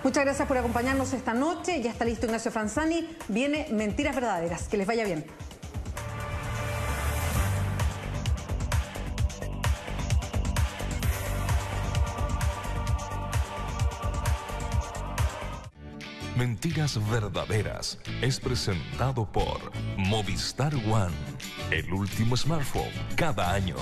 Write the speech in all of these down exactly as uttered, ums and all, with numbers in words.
Muchas gracias por acompañarnos esta noche. Ya está listo Ignacio Franzani. Viene Mentiras Verdaderas. Que les vaya bien. Mentiras Verdaderas es presentado por Movistar One, el último smartphone cada año.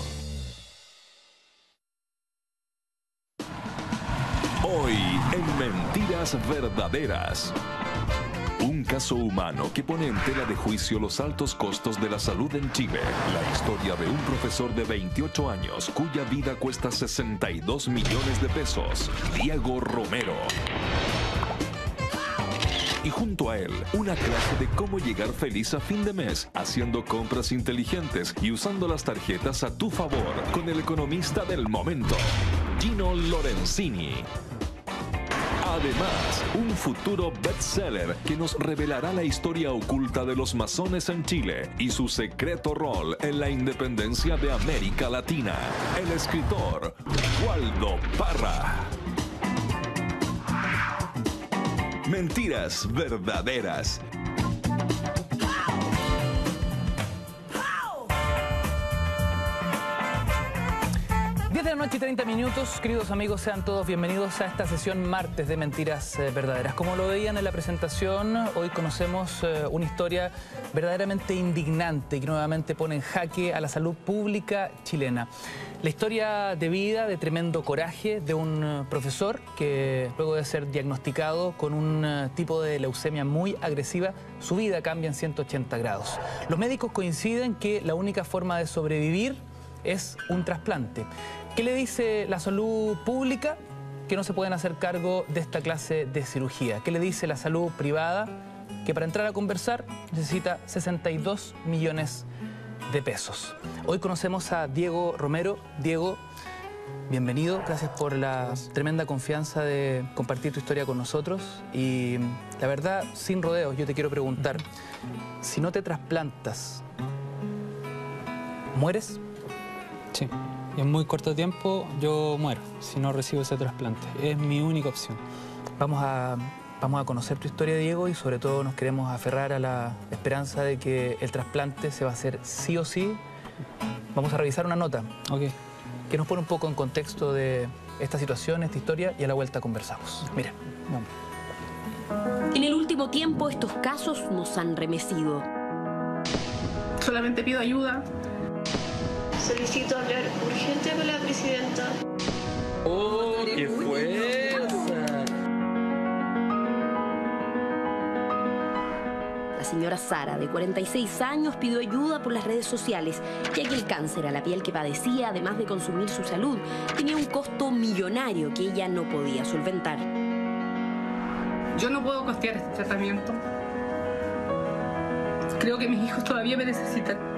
Hoy en Mentiras Verdaderas. Un caso humano que pone en tela de juicio los altos costos de la salud en Chile. La historia de un profesor de veintiocho años cuya vida cuesta sesenta y dos millones de pesos, Diego Romero. Y junto a él, una clase de cómo llegar feliz a fin de mes, haciendo compras inteligentes y usando las tarjetas a tu favor, con el economista del momento, Gino Lorenzini. Además, un futuro bestseller que nos revelará la historia oculta de los masones en Chile y su secreto rol en la independencia de América Latina. El escritor Waldo Parra. Mentiras Verdaderas. diez de la noche y treinta minutos, queridos amigos, sean todos bienvenidos a esta sesión martes de Mentiras eh, Verdaderas. Como lo veían en la presentación, hoy conocemos eh, una historia verdaderamente indignante que nuevamente pone en jaque a la salud pública chilena. La historia de vida, de tremendo coraje de un uh, profesor que luego de ser diagnosticado con un uh, tipo de leucemia muy agresiva, su vida cambia en ciento ochenta grados. Los médicos coinciden que la única forma de sobrevivir es un trasplante. ¿Qué le dice la salud pública? Que no se pueden hacer cargo de esta clase de cirugía. ¿Qué le dice la salud privada? Que para entrar a conversar necesita sesenta y dos millones de pesos. Hoy conocemos a Diego Romero. Diego, bienvenido. Gracias por la Gracias. tremenda confianza de compartir tu historia con nosotros. Y la verdad, sin rodeos, yo te quiero preguntar, si no te trasplantas, ¿mueres? Sí, y en muy corto tiempo yo muero si no recibo ese trasplante. Es mi única opción. Vamos a, vamos a conocer tu historia, Diego, y sobre todo nos queremos aferrar a la esperanza de que el trasplante se va a hacer sí o sí. Vamos a revisar una nota okay. que nos pone un poco en contexto de esta situación, esta historia, y a la vuelta conversamos. Mira, vamos. En el último tiempo estos casos nos han remecido. Solamente pido ayuda. Solicito hablar urgente con la presidenta. ¡Oh, qué fuerza! La señora Sara, de cuarenta y seis años, pidió ayuda por las redes sociales, ya que el cáncer a la piel que padecía, además de consumir su salud, tenía un costo millonario que ella no podía solventar. Yo no puedo costear este tratamiento. Creo que mis hijos todavía me necesitan.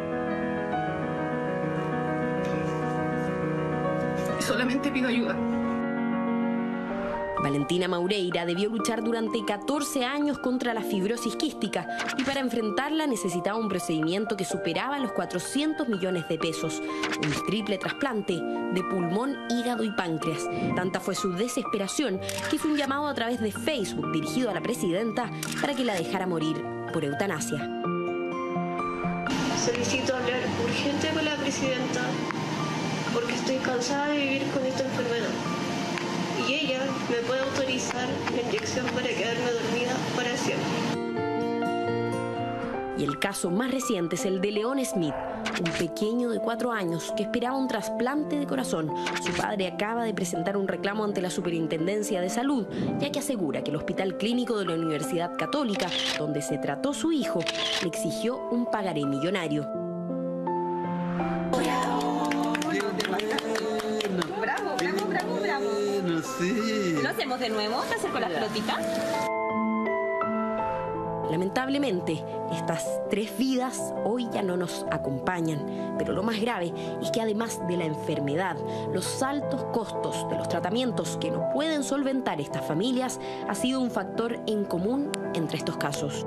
Solamente pido ayuda. Valentina Maureira debió luchar durante catorce años contra la fibrosis quística y para enfrentarla necesitaba un procedimiento que superaba los cuatrocientos millones de pesos, un triple trasplante de pulmón, hígado y páncreas. Tanta fue su desesperación que hizo un llamado a través de Facebook dirigido a la presidenta para que la dejara morir por eutanasia. Solicito hablar urgente con la presidenta porque estoy cansada de vivir con esta enfermedad. Y ella me puede autorizar la inyección para quedarme dormida para siempre. Y el caso más reciente es el de León Smith, un pequeño de cuatro años que esperaba un trasplante de corazón. Su padre acaba de presentar un reclamo ante la Superintendencia de Salud, ya que asegura que el Hospital Clínico de la Universidad Católica, donde se trató su hijo, le exigió un pagaré millonario. Bravo, bravo, bravo, bravo. No sé. ¿Lo hacemos de nuevo? ¿Te acerco la pelotita? Lamentablemente, estas tres vidas hoy ya no nos acompañan, pero lo más grave es que además de la enfermedad, los altos costos de los tratamientos que no pueden solventar estas familias ha sido un factor en común entre estos casos.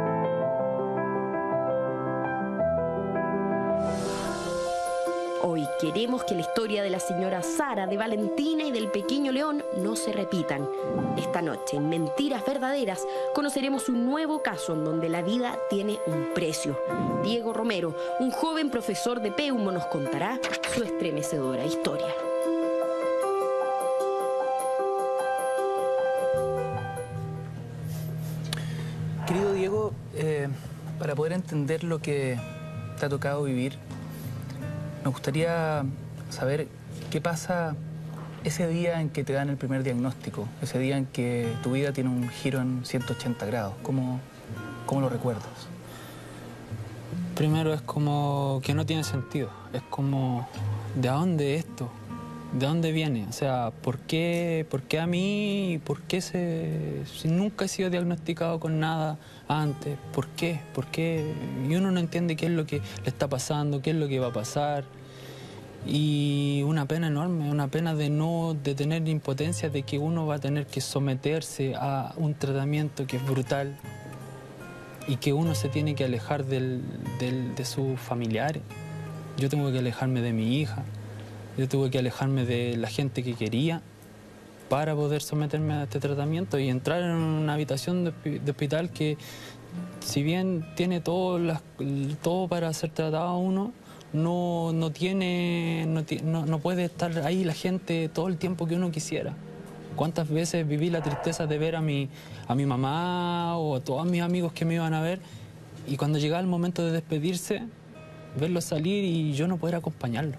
Hoy, queremos que la historia de la señora Sara, de Valentina y del pequeño León no se repitan. Esta noche, en Mentiras Verdaderas, conoceremos un nuevo caso en donde la vida tiene un precio. Diego Romero, un joven profesor de Peumo, nos contará su estremecedora historia. Querido Diego, eh, para poder entender lo que te ha tocado vivir, me gustaría saber qué pasa ese día en que te dan el primer diagnóstico, ese día en que tu vida tiene un giro en ciento ochenta grados. ¿Cómo, cómo lo recuerdas? Primero es como que no tiene sentido. Es como, ¿de dónde esto? ¿De dónde viene? O sea, ¿por qué, por qué a mí? ¿Por qué se, si nunca he sido diagnosticado con nada antes? ¿Por qué? ¿Por qué? Y uno no entiende qué es lo que le está pasando, qué es lo que va a pasar. Y una pena enorme, una pena de no de tener impotencia, de que uno va a tener que someterse a un tratamiento que es brutal y que uno se tiene que alejar del, del, de sus familiares. Yo tengo que alejarme de mi hija. Yo tuve que alejarme de la gente que quería para poder someterme a este tratamiento y entrar en una habitación de, de hospital que, si bien tiene todo, las, todo para ser tratado uno, no, no tiene, no, no, no puede estar ahí la gente todo el tiempo que uno quisiera. ¿Cuántas veces viví la tristeza de ver a mi, a mi mamá o a todos mis amigos que me iban a ver, y cuando llegaba el momento de despedirse, verlos salir y yo no poder acompañarlos?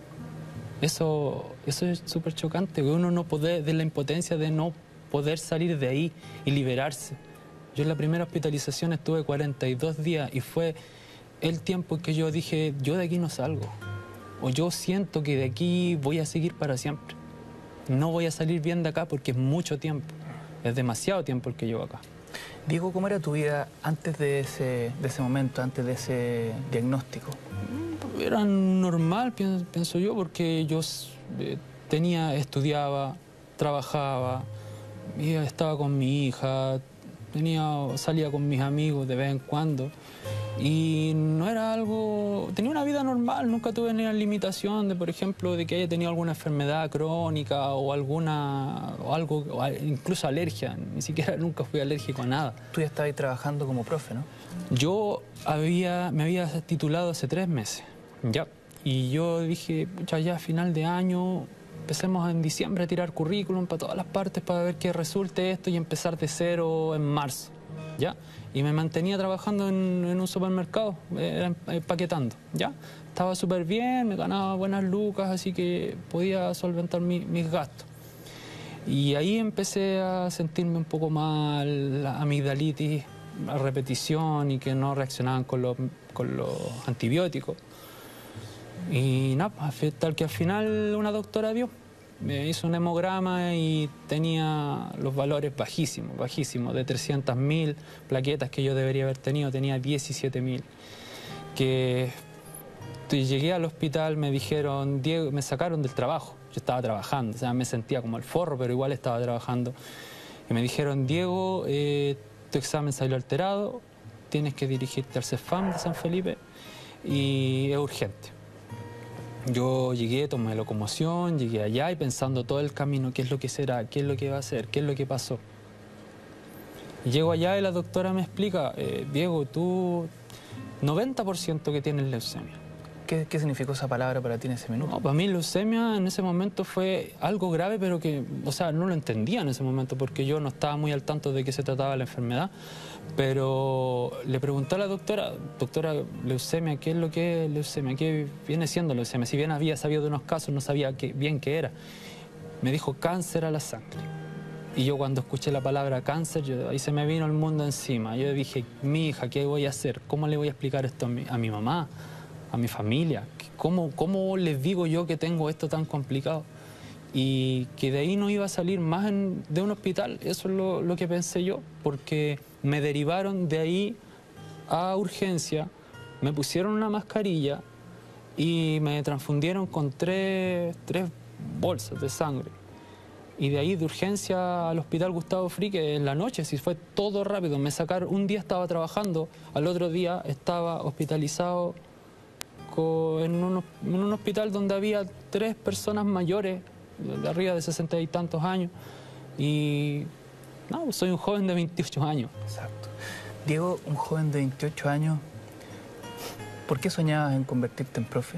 Eso, eso es súper chocante, que uno no puede, de la impotencia de no poder salir de ahí y liberarse. Yo en la primera hospitalización estuve cuarenta y dos días y fue el tiempo que yo dije, yo de aquí no salgo. O yo siento que de aquí voy a seguir para siempre. No voy a salir bien de acá porque es mucho tiempo. Es demasiado tiempo el que llevo acá. Diego, ¿cómo era tu vida antes de ese, de ese momento, antes de ese diagnóstico? Era normal, pienso, pienso yo, porque yo eh, tenía, estudiaba, trabajaba, iba, estaba con mi hija, tenía, salía con mis amigos de vez en cuando. Y no era algo... Tenía una vida normal, nunca tuve ni la limitación de, por ejemplo, de que haya tenido alguna enfermedad crónica o alguna... o algo, o incluso alergia. Ni siquiera nunca fui alérgico a nada. Tú ya estabas trabajando como profe, ¿no? Yo había, me había titulado hace tres meses, ya. Y yo dije, pucha, ya a final de año, empecemos en diciembre a tirar currículum para todas las partes para ver qué resulte esto y empezar de cero en marzo, ¿ya? Y me mantenía trabajando en, en un supermercado, eh, empaquetando, ¿ya? Estaba súper bien, me ganaba buenas lucas, así que podía solventar mi, mis gastos. Y ahí empecé a sentirme un poco mal, la amigdalitis, a repetición y que no reaccionaban con los, con los antibióticos. Y nada, tal que al final una doctora vio, me hizo un hemograma y tenía los valores bajísimos, bajísimos, de trescientas mil plaquetas que yo debería haber tenido, tenía diecisiete mil. Que llegué al hospital, me dijeron, Diego, me sacaron del trabajo, yo estaba trabajando, o sea, me sentía como el forro, pero igual estaba trabajando. Y me dijeron, Diego, eh, tu examen salió alterado, tienes que dirigirte al CEFAM de San Felipe y es urgente. Yo llegué, tomé locomoción, llegué allá y pensando todo el camino, qué es lo que será, qué es lo que va a hacer, qué es lo que pasó. Y llego allá y la doctora me explica, eh, Diego, tú noventa por ciento que tienes leucemia. ¿Qué, ¿Qué significó esa palabra para ti en ese minuto? No, para mí leucemia en ese momento fue algo grave, pero que, o sea, no lo entendía en ese momento porque yo no estaba muy al tanto de qué se trataba la enfermedad. Pero le pregunté a la doctora, doctora, leucemia, ¿qué es lo que es leucemia? ¿Qué viene siendo leucemia? Si bien había sabido de unos casos, no sabía qué, bien qué era. Me dijo cáncer a la sangre. Y yo cuando escuché la palabra cáncer, yo, ahí se me vino el mundo encima. Yo dije, mi hija, ¿qué voy a hacer? ¿Cómo le voy a explicar esto a mi, a mi mamá, a mi familia? ¿Cómo, ¿Cómo les digo yo que tengo esto tan complicado? Y que de ahí no iba a salir más en, de un hospital, eso es lo, lo que pensé yo, porque me derivaron de ahí a urgencia, me pusieron una mascarilla y me transfundieron con tres, tres bolsas de sangre. Y de ahí de urgencia al hospital Gustavo Frique en la noche, si fue todo rápido, me sacaron, un día estaba trabajando, al otro día estaba hospitalizado fallezco en un, en un hospital donde había tres personas mayores, de arriba de sesenta y tantos años, y no, soy un joven de veintiocho años. Exacto. Diego, un joven de veintiocho años, ¿por qué soñabas en convertirte en profe?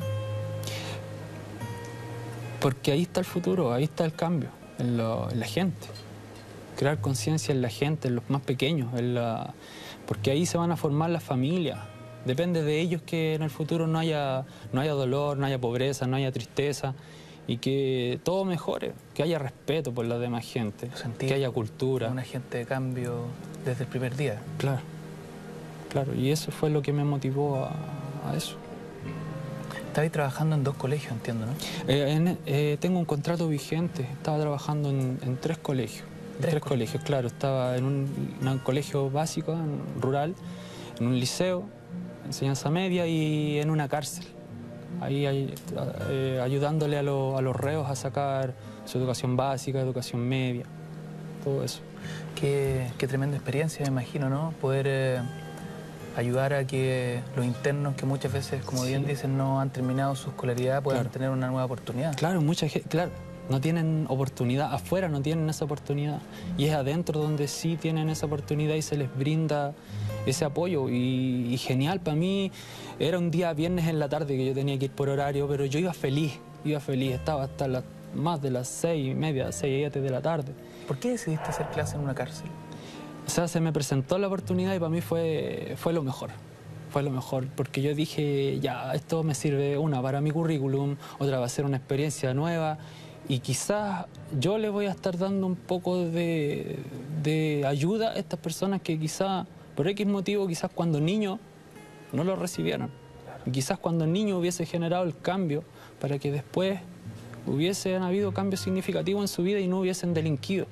Porque ahí está el futuro, ahí está el cambio, en, lo, en la gente. Crear conciencia en la gente, en los más pequeños, en la, porque ahí se van a formar las familias. Depende de ellos que en el futuro no haya, no haya dolor, no haya pobreza, no haya tristeza, y que todo mejore, que haya respeto por la demás gente, que haya cultura. Un agente de cambio desde el primer día. Claro, claro, y eso fue lo que me motivó a, a eso. Estabas trabajando en dos colegios, entiendo, ¿no? Eh, en, eh, tengo un contrato vigente, estaba trabajando en, en tres colegios. En tres, tres colegios, claro. Estaba en un, en un colegio básico, en, rural, en un liceo, enseñanza media y en una cárcel. Ahí eh, ayudándole a, lo, a los reos a sacar su educación básica, educación media, todo eso. Qué, qué tremenda experiencia, me imagino, ¿no? Poder eh, ayudar a que los internos, que muchas veces, como sí. bien dicen, no han terminado su escolaridad, puedan claro. tener una nueva oportunidad. Claro, mucha gente, claro, no tienen oportunidad, afuera no tienen esa oportunidad, y es adentro donde sí tienen esa oportunidad y se les brinda ese apoyo, y, y genial. Para mí era un día viernes en la tarde que yo tenía que ir por horario, pero yo iba feliz, iba feliz, estaba hasta las, más de las seis y media, seis y siete de la tarde. ¿Por qué decidiste hacer clase en una cárcel? O sea, se me presentó la oportunidad y para mí fue, fue lo mejor, fue lo mejor, porque yo dije, ya, esto me sirve, una, para mi currículum, otra va a ser una experiencia nueva, y quizás yo le voy a estar dando un poco de, de ayuda a estas personas que quizás, por X motivo, quizás cuando niños no lo recibieron. Claro. Y quizás cuando niño hubiese generado el cambio para que después hubiesen habido cambios significativos en su vida y no hubiesen delinquido.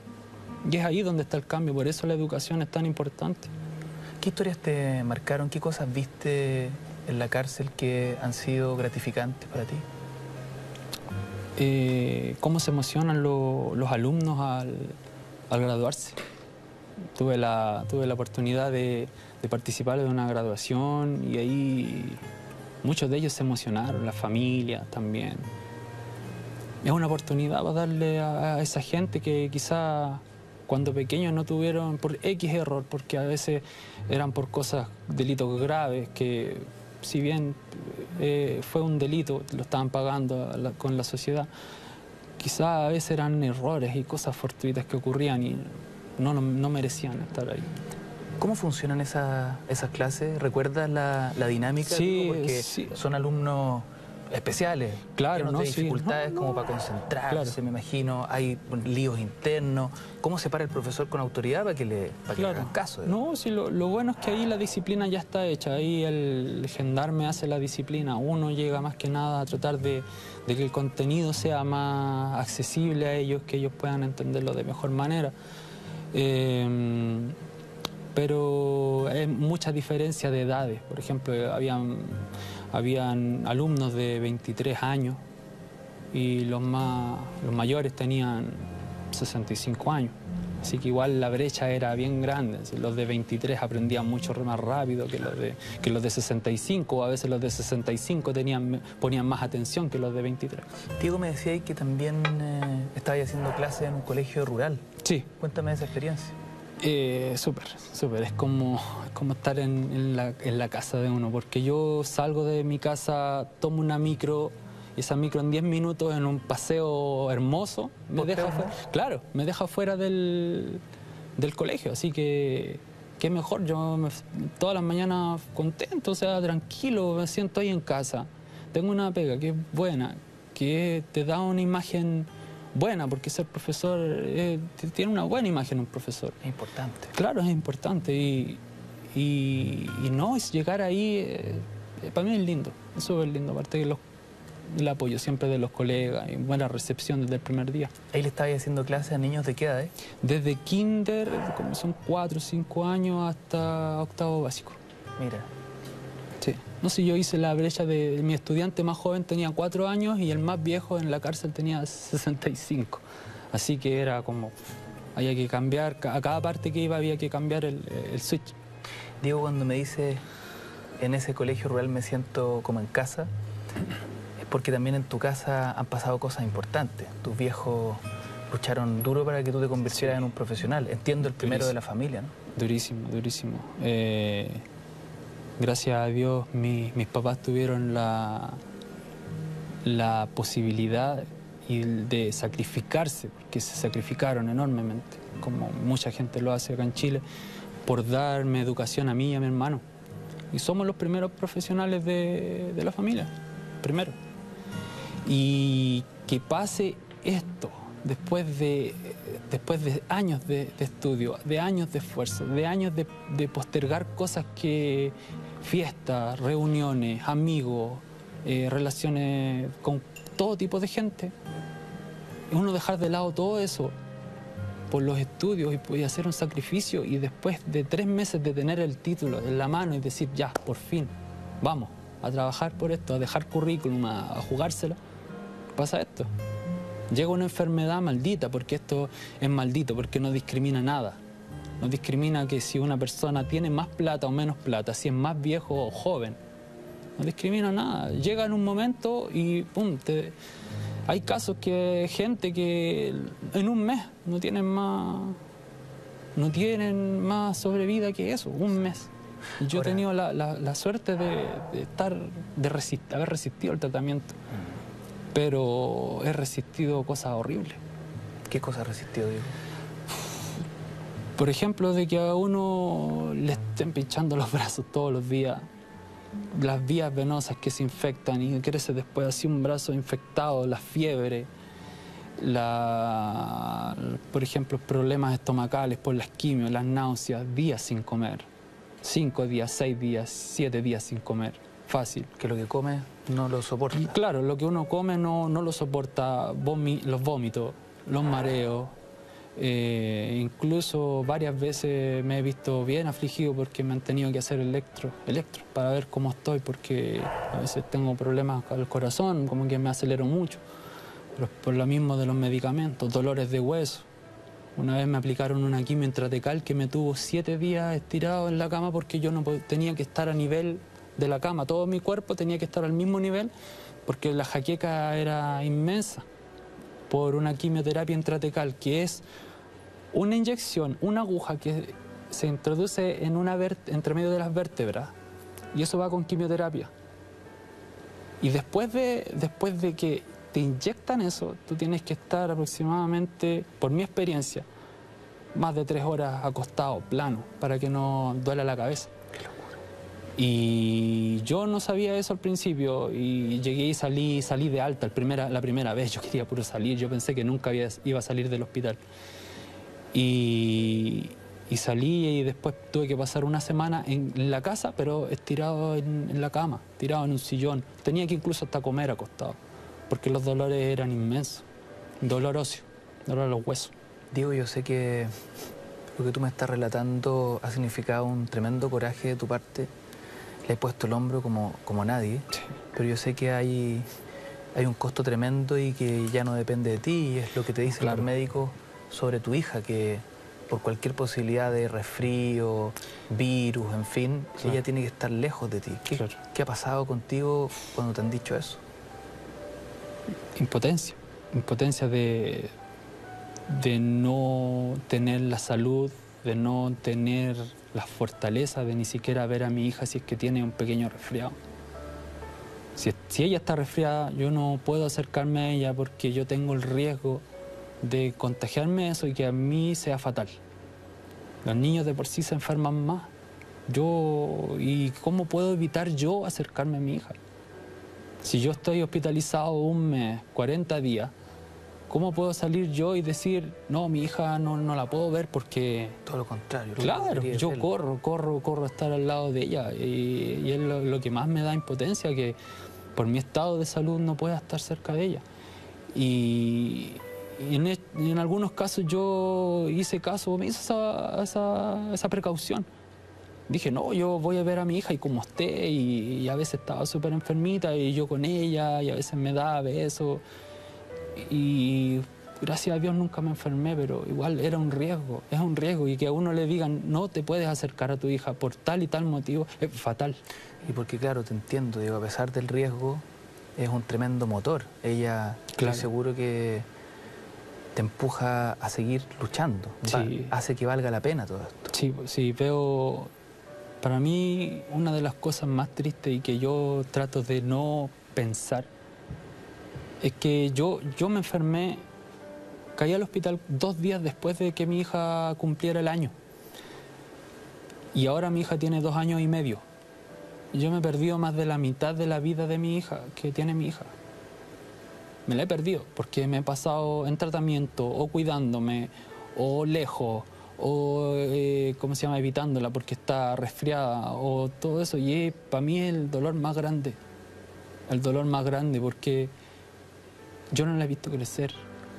Y es ahí donde está el cambio, por eso la educación es tan importante. ¿Qué historias te marcaron? ¿Qué cosas viste en la cárcel que han sido gratificantes para ti? Eh, cómo se emocionan lo, los alumnos al, al graduarse. Tuve la, tuve la oportunidad de, de participar de una graduación y ahí muchos de ellos se emocionaron, las familias también. Es una oportunidad para darle a, a esa gente que quizá cuando pequeños no tuvieron por X error, porque a veces eran por cosas, delitos graves, que si bien eh, fue un delito, lo estaban pagando la, con la sociedad, quizá a veces eran errores y cosas fortuitas que ocurrían y no, no, no merecían estar ahí. ¿Cómo funcionan esas, esas clases? ¿Recuerdas la, la dinámica? Sí, porque sí. son alumnos especiales, claro, no, de dificultades sí, no, como no, para concentrarse, claro. me imagino, hay líos internos. ¿Cómo se para el profesor con autoridad para que le, para que claro. le hagan caso? No, sí, lo, lo bueno es que ahí la disciplina ya está hecha, ahí el gendarme hace la disciplina, uno llega más que nada a tratar de, de que el contenido sea más accesible a ellos, que ellos puedan entenderlo de mejor manera. Eh, pero hay mucha diferencia de edades, por ejemplo, habían... Habían alumnos de veintitrés años y los, más, los mayores tenían sesenta y cinco años. Así que igual la brecha era bien grande. Los de veintitrés aprendían mucho más rápido que los de, que los de sesenta y cinco, o a veces los de sesenta y cinco tenían, ponían más atención que los de veintitrés. Diego, me decía que también eh, estabas haciendo clases en un colegio rural. Sí. Cuéntame de esa experiencia. Eh, súper, súper. Es como, es como estar en, en, la, en la casa de uno, porque yo salgo de mi casa, tomo una micro, y esa micro en diez minutos en un paseo hermoso, me deja afuera, claro, me deja fuera del, del colegio, así que qué mejor, yo me, todas las mañanas contento, o sea, tranquilo, me siento ahí en casa, tengo una pega que es buena, que te da una imagen buena, porque ser profesor eh, tiene una buena imagen un profesor. Es importante. Claro, es importante y, y, y no, es llegar ahí, eh, para mí es lindo, es súper lindo, aparte de los, el apoyo siempre de los colegas y buena recepción desde el primer día. ¿Ahí le estabas haciendo clases a niños de qué edad? Eh? Desde kinder, como son cuatro o cinco años, hasta octavo básico. Mira. Sí. No sé, yo hice la brecha de mi estudiante más joven tenía cuatro años y el más viejo en la cárcel tenía sesenta y cinco. Así que era como, había que cambiar, a cada parte que iba había que cambiar el, el switch. Diego, cuando me dices en ese colegio rural me siento como en casa, es porque también en tu casa han pasado cosas importantes. Tus viejos lucharon duro para que tú te convirtieras en un profesional. Entiendo el primero de la familia, ¿no? Durísimo, durísimo. Eh, gracias a Dios mi, mis papás tuvieron la, la posibilidad y de sacrificarse, porque se sacrificaron enormemente, como mucha gente lo hace acá en Chile, por darme educación a mí y a mi hermano. Y somos los primeros profesionales de, de la familia, primero. Y que pase esto después de, después de años de, de estudio, de años de esfuerzo, de años de, de postergar cosas que... fiestas, reuniones, amigos, eh, relaciones con todo tipo de gente. Uno dejar de lado todo eso por los estudios y, y hacer un sacrificio, y después de tres meses de tener el título en la mano y decir, ya, por fin, vamos a trabajar por esto, a dejar currículum, a, a jugársela, pasa esto. Llega una enfermedad maldita, porque esto es maldito, porque no discrimina nada. No discrimina que si una persona tiene más plata o menos plata, si es más viejo o joven. No discrimina nada. Llega en un momento y pum, te... hay casos que gente que en un mes no tienen más, no tienen más sobrevida que eso, un mes. Y yo Ahora... he tenido la, la, la suerte de, de estar, de resist, haber resistido el tratamiento, pero he resistido cosas horribles. ¿Qué cosas has resistido, Diego? Por ejemplo, de que a uno le estén pinchando los brazos todos los días, las vías venosas que se infectan y crece después así un brazo infectado, la fiebre, la, por ejemplo, problemas estomacales por las quimios, las náuseas, días sin comer, cinco días, seis días, siete días sin comer, fácil. Que lo que come no lo soporta. Y claro, lo que uno come no, no lo soporta, vomi, los vómitos, los mareos. Eh, incluso varias veces me he visto bien afligido porque me han tenido que hacer electro, electro para ver cómo estoy, porque a veces tengo problemas con el corazón, como que me acelero mucho, pero por lo mismo de los medicamentos, dolores de hueso. Una vez me aplicaron una quimio intratecal que me tuvo siete días estirado en la cama porque yo no tenía que estar a nivel de la cama, todo mi cuerpo tenía que estar al mismo nivel porque la jaqueca era inmensa por una quimioterapia intratecal, que es una inyección, una aguja que se introduce en una entre medio de las vértebras, y eso va con quimioterapia. Y después de, después de que te inyectan eso, tú tienes que estar aproximadamente, por mi experiencia, más de tres horas acostado, plano, para que no duela la cabeza. Qué locura. Y yo no sabía eso al principio, y llegué y salí, salí de alta el primera, la primera vez. Yo quería puro salir, yo pensé que nunca había, iba a salir del hospital. Y, y salí, y después tuve que pasar una semana en la casa, pero estirado en, en la cama, tirado en un sillón. Tenía que incluso hasta comer acostado, porque los dolores eran inmensos. Dolor óseo, dolor a los huesos. Diego, yo sé que lo que tú me estás relatando ha significado un tremendo coraje de tu parte. Le he puesto el hombro como, como nadie, sí. Pero yo sé que hay, hay un costo tremendo y que ya no depende de ti, y es lo que te dicen claro. Los médicos sobre tu hija, que por cualquier posibilidad de resfrío, virus, en fin, claro. Ella tiene que estar lejos de ti. ¿Qué, claro. ¿Qué ha pasado contigo cuando te han dicho eso? Impotencia, impotencia de, de no tener la salud, de no tener la fortaleza de ni siquiera ver a mi hija si es que tiene un pequeño resfriado. Si, si ella está resfriada, yo no puedo acercarme a ella porque yo tengo el riesgo de contagiarme eso y que a mí sea fatal. Los niños de por sí se enferman más. Yo, ¿y cómo puedo evitar yo acercarme a mi hija? Si yo estoy hospitalizado un mes, cuarenta días, ¿cómo puedo salir yo y decir, no, mi hija no, no la puedo ver porque... Todo lo contrario. Claro, yo corro, corro, corro a estar al lado de ella. Y, y es lo, lo que más me da impotencia, que por mi estado de salud no pueda estar cerca de ella. Y, y en, en algunos casos yo hice caso, me hice esa, esa, esa precaución. Dije, no, yo voy a ver a mi hija y como esté, y, y a veces estaba súper enfermita y yo con ella, y a veces me daba besos. Y gracias a Dios nunca me enfermé, pero igual era un riesgo, es un riesgo. Y que a uno le digan, no te puedes acercar a tu hija por tal y tal motivo, es fatal. Y porque, claro, te entiendo, digo, a pesar del riesgo, es un tremendo motor. Ella, claro, estoy seguro que te empuja a seguir luchando. Sí. Va, hace que valga la pena todo esto. Sí, sí, veo... Para mí, una de las cosas más tristes y que yo trato de no pensar es que yo, yo me enfermé, caí al hospital dos días después de que mi hija cumpliera el año. Y ahora mi hija tiene dos años y medio. Yo me he perdido más de la mitad de la vida de mi hija que tiene mi hija. Me la he perdido porque me he pasado en tratamiento o cuidándome o lejos o, eh, ¿cómo se llama?, evitándola porque está resfriada o todo eso. Y es, para mí es el dolor más grande, el dolor más grande porque yo no la he visto crecer.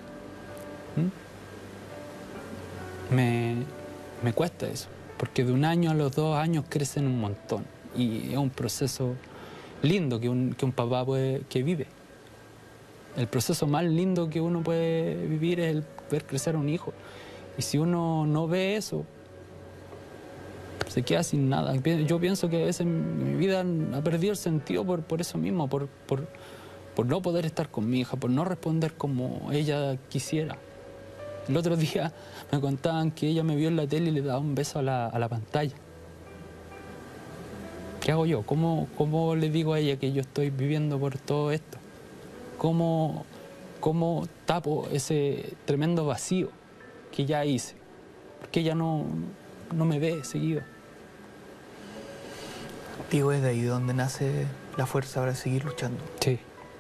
¿Mm? Me, me cuesta eso, porque de un año a los dos años crecen un montón y es un proceso lindo que un, que un papá puede, que vive. El proceso más lindo que uno puede vivir es el ver crecer a un hijo. Y si uno no ve eso, se queda sin nada. Yo pienso que a veces mi vida ha perdido el sentido por, por eso mismo, por, por, por no poder estar con mi hija, por no responder como ella quisiera. El otro día me contaban que ella me vio en la tele y le daba un beso a la, a la pantalla. ¿Qué hago yo? ¿Cómo, cómo le digo a ella que yo estoy viviendo por todo esto? ¿Cómo, cómo tapo ese tremendo vacío que ya hice? Porque ella no, no me ve seguido. Digo, ¿es de ahí donde nace la fuerza para seguir luchando? Sí.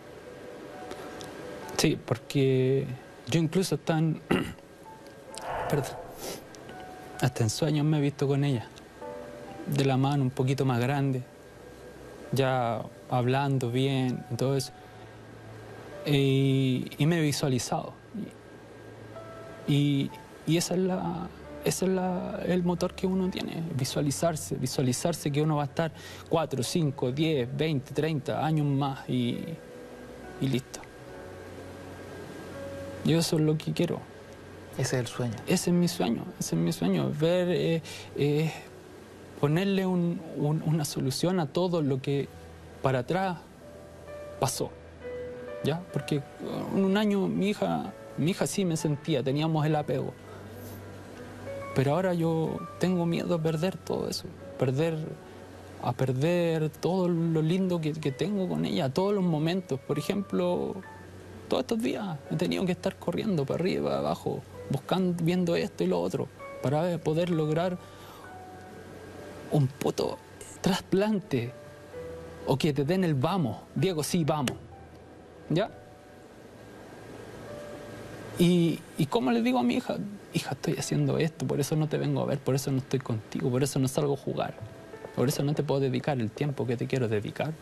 Sí, porque yo incluso hasta en, perdón, hasta en sueños me he visto con ella, de la mano, un poquito más grande, ya hablando bien y todo eso. Y, y me he visualizado. Y, y esa es la... Ese es la, el motor que uno tiene, visualizarse, visualizarse que uno va a estar cuatro, cinco, diez, veinte, treinta años más y, y listo. Yo eso es lo que quiero. Ese es el sueño. Ese es mi sueño, ese es mi sueño, ver, eh, eh, ponerle un, un, una solución a todo lo que para atrás pasó, ¿ya? Porque en un año mi hija, mi hija sí me sentía, teníamos el apego. Pero ahora yo tengo miedo a perder todo eso, perder, a perder todo lo lindo que, que tengo con ella, todos los momentos. Por ejemplo, todos estos días he tenido que estar corriendo para arriba, para abajo, buscando, viendo esto y lo otro, para poder lograr un puto trasplante o que te den el vamos. Diego, sí, vamos. ¿Ya? Y, y como le digo a mi hija, hija, estoy haciendo esto, por eso no te vengo a ver, por eso no estoy contigo, por eso no salgo a jugar, por eso no te puedo dedicar el tiempo que te quiero dedicar.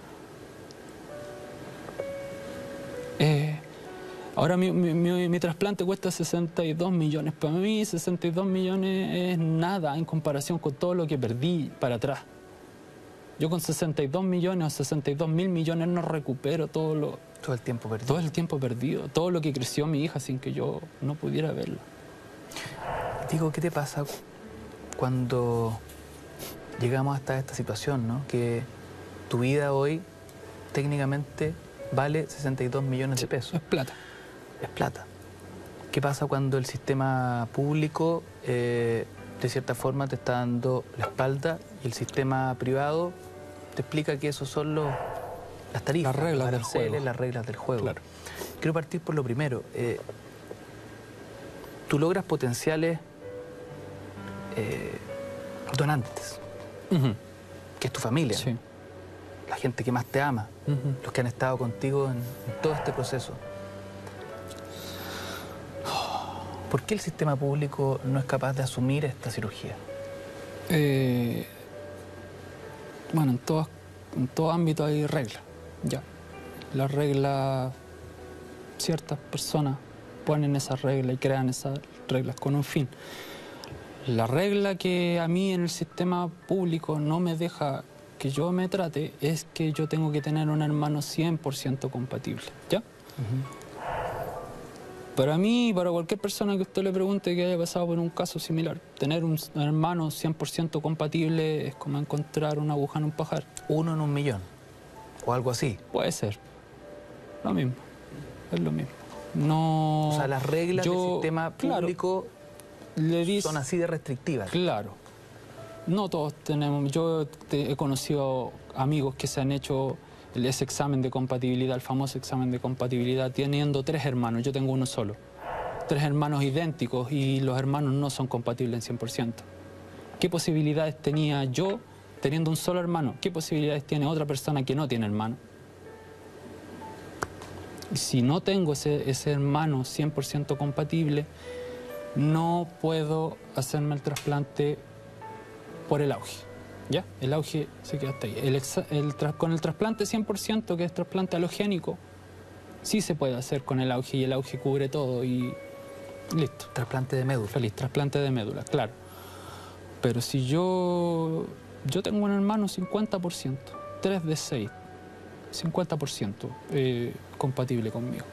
Eh, ahora mi, mi, mi, mi trasplante cuesta sesenta y dos millones. Para mí sesenta y dos millones es nada en comparación con todo lo que perdí para atrás. Yo con sesenta y dos millones o sesenta y dos mil millones no recupero todo lo... Todo el tiempo perdido. Todo el tiempo perdido, todo lo que creció mi hija sin que yo no pudiera verlo. Digo, ¿qué te pasa cuando llegamos hasta esta situación, ¿no? Que tu vida hoy técnicamente vale sesenta y dos millones de pesos. Es plata. Es plata. ¿Qué pasa cuando el sistema público, eh, de cierta forma, te está dando la espalda y el sistema privado te explica que esos son los... Las tarifas, las reglas del juego. Las reglas del juego. Claro. Quiero partir por lo primero. Eh, tú logras potenciales eh, donantes, Uh-huh. que es tu familia, Sí. la gente que más te ama, Uh-huh. los que han estado contigo en, en todo este proceso. ¿Por qué el sistema público no es capaz de asumir esta cirugía? Eh, bueno, en todo, en todo ámbito hay reglas. Ya. Las reglas, ciertas personas ponen esas reglas y crean esas reglas con un fin. La regla que a mí en el sistema público no me deja que yo me trate es que yo tengo que tener un hermano cien por ciento compatible, ¿ya? Uh-huh. Para mí, para cualquier persona que usted le pregunte que haya pasado por un caso similar, tener un hermano cien por ciento compatible es como encontrar una aguja en un pajar. Uno en un millón, o algo así. Puede ser. Lo mismo, es lo mismo. No... O sea, las reglas yo, del sistema público claro, le dice, son así de restrictivas. Claro. No todos tenemos... Yo te, he conocido amigos que se han hecho ese examen de compatibilidad, el famoso examen de compatibilidad, teniendo tres hermanos. Yo tengo uno solo. Tres hermanos idénticos y los hermanos no son compatibles en cien por ciento. ¿Qué posibilidades tenía yo teniendo un solo hermano? ¿Qué posibilidades tiene otra persona que no tiene hermano? Si no tengo ese, ese hermano cien por ciento compatible, no puedo hacerme el trasplante por el auge. ¿Ya? El auge se queda hasta ahí. El exa, el tra, con el trasplante cien por ciento, que es trasplante halogénico, sí se puede hacer con el auge y el auge cubre todo y listo. Trasplante de médula. Feliz, trasplante de médula, claro. Pero si yo, yo tengo un hermano cincuenta por ciento, tres de seis, cincuenta por ciento eh, compatible conmigo.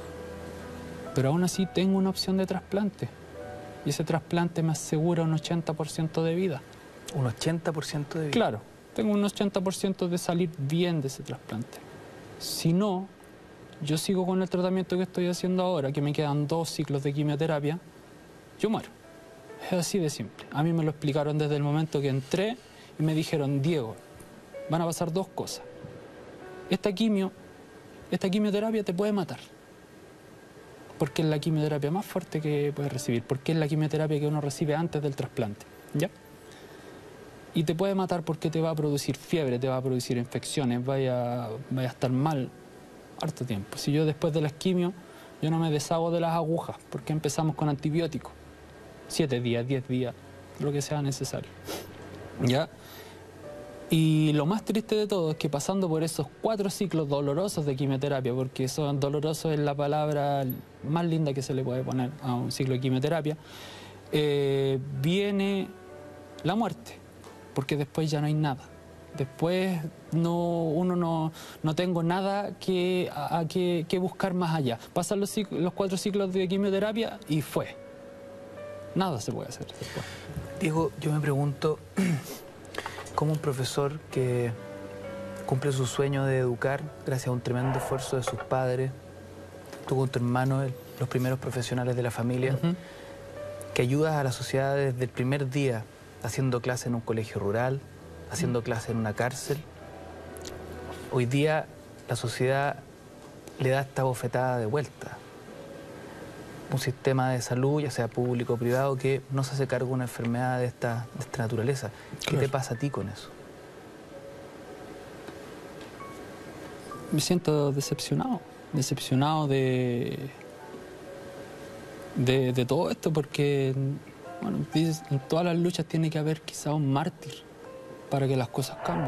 Pero aún así tengo una opción de trasplante. Y ese trasplante me asegura un ochenta por ciento de vida. ¿Un ochenta por ciento de vida? Claro, tengo un ochenta por ciento de salir bien de ese trasplante. Si no, yo sigo con el tratamiento que estoy haciendo ahora, que me quedan dos ciclos de quimioterapia, yo muero. Es así de simple. A mí me lo explicaron desde el momento que entré y me dijeron, Diego, van a pasar dos cosas. Esta quimio, esta quimioterapia te puede matar. Porque es la quimioterapia más fuerte que puedes recibir. Porque es la quimioterapia que uno recibe antes del trasplante. ¿Ya? Y te puede matar porque te va a producir fiebre, te va a producir infecciones, vaya, vaya a estar mal harto tiempo. Si yo después de las quimios, yo no me deshago de las agujas, porque empezamos con antibióticos. Siete días, diez días, lo que sea necesario. ¿Ya? Y lo más triste de todo es que pasando por esos cuatro ciclos dolorosos de quimioterapia, porque son dolorosos es la palabra más linda que se le puede poner a un ciclo de quimioterapia, eh, viene la muerte, porque después ya no hay nada. Después no, uno no, no tengo nada que, a, a que, que buscar más allá. Pasan los, ciclos, los cuatro ciclos de quimioterapia y fue. Nada se puede hacer después. Diego, yo me pregunto, ¿cómo un profesor que cumple su sueño de educar gracias a un tremendo esfuerzo de sus padres, tú con tu hermano, el, los primeros profesionales de la familia, uh-huh. que ayudas a la sociedad desde el primer día, haciendo clases en un colegio rural, haciendo uh-huh. clases en una cárcel? Hoy día la sociedad le da esta bofetada de vuelta. Un sistema de salud, ya sea público o privado, que no se hace cargo de una enfermedad de esta, de esta naturaleza. ¿Qué claro. te pasa a ti con eso? Me siento decepcionado, decepcionado de, de, de todo esto, porque bueno, en todas las luchas tiene que haber quizá un mártir para que las cosas cambien.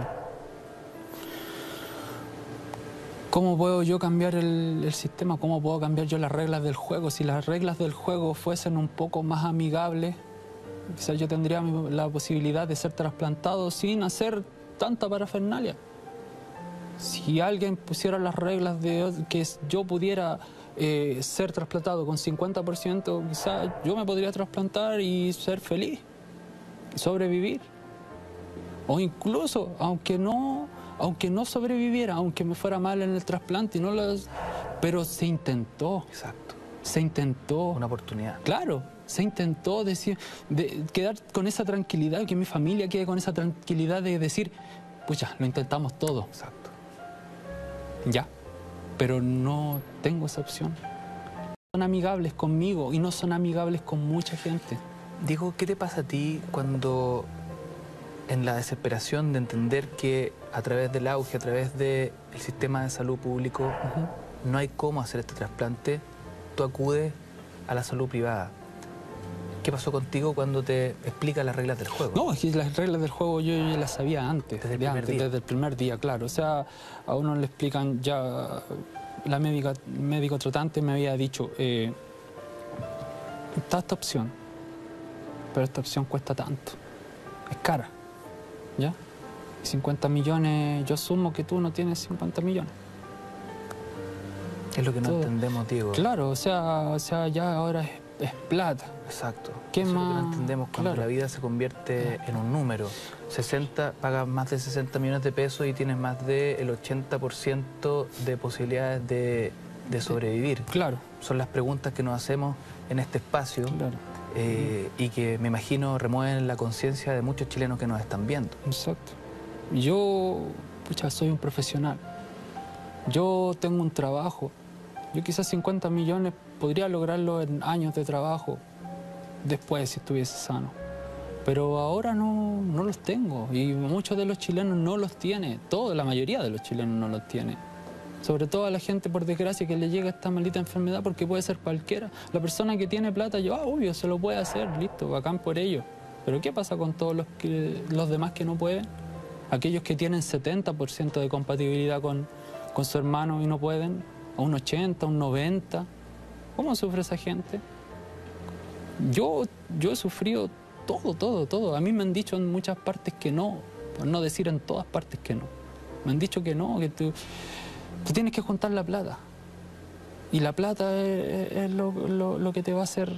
¿Cómo puedo yo cambiar el, el sistema? ¿Cómo puedo cambiar yo las reglas del juego? Si las reglas del juego fuesen un poco más amigables, quizás yo tendría la posibilidad de ser trasplantado sin hacer tanta parafernalia. Si alguien pusiera las reglas de que yo pudiera eh, ser trasplantado con cincuenta por ciento, quizás yo me podría trasplantar y ser feliz, y sobrevivir. O incluso, aunque no... aunque no sobreviviera, aunque me fuera mal en el trasplante, y no las... pero se intentó. Exacto. Se intentó. Una oportunidad. Claro, se intentó decir, de quedar con esa tranquilidad, que mi familia quede con esa tranquilidad de decir, pues ya, lo intentamos todo. Exacto. Ya, pero no tengo esa opción. Son amigables conmigo y no son amigables con mucha gente. Diego, ¿qué te pasa a ti cuando, en la desesperación de entender que a través del auge, a través del sistema de salud público, uh-huh. no hay cómo hacer este trasplante, tú acudes a la salud privada? ¿Qué pasó contigo cuando te explica las reglas del juego? No, es que las reglas del juego yo ya las sabía antes, desde el, de primer antes día. desde el primer día, claro. O sea, a uno le explican ya, la médica, médico tratante me había dicho, eh, está esta opción, pero esta opción cuesta tanto, es cara. ¿Ya? cincuenta millones, yo asumo que tú no tienes cincuenta millones. Es lo que no todo. entendemos, Diego. Claro, o sea, o sea ya ahora es, es plata. Exacto. ¿Qué Eso más? es lo que no entendemos cuando Claro. la vida se convierte en un número. sesenta, pagas más de sesenta millones de pesos y tienes más del ochenta por ciento de posibilidades de, de sobrevivir. Claro. Son las preguntas que nos hacemos en este espacio. Claro. Eh, y que me imagino remueven la conciencia de muchos chilenos que nos están viendo. Exacto. Yo, pucha, soy un profesional. Yo tengo un trabajo. Yo quizás cincuenta millones podría lograrlo en años de trabajo, después si estuviese sano. Pero ahora no, no los tengo y muchos de los chilenos no los tienen. Toda la mayoría de los chilenos no los tiene. Sobre todo a la gente, por desgracia, que le llega esta maldita enfermedad, porque puede ser cualquiera. La persona que tiene plata, yo, ah, obvio, se lo puede hacer, listo, bacán por ello. Pero ¿qué pasa con todos los, que, los demás que no pueden? Aquellos que tienen setenta por ciento de compatibilidad con, con su hermano y no pueden, a un ochenta, a un noventa. ¿Cómo sufre esa gente? Yo, yo he sufrido todo, todo, todo. A mí me han dicho en muchas partes que no, por no decir en todas partes que no. Me han dicho que no, que tú... Tú tienes que juntar la plata. Y la plata es, es lo, lo, lo que te va a hacer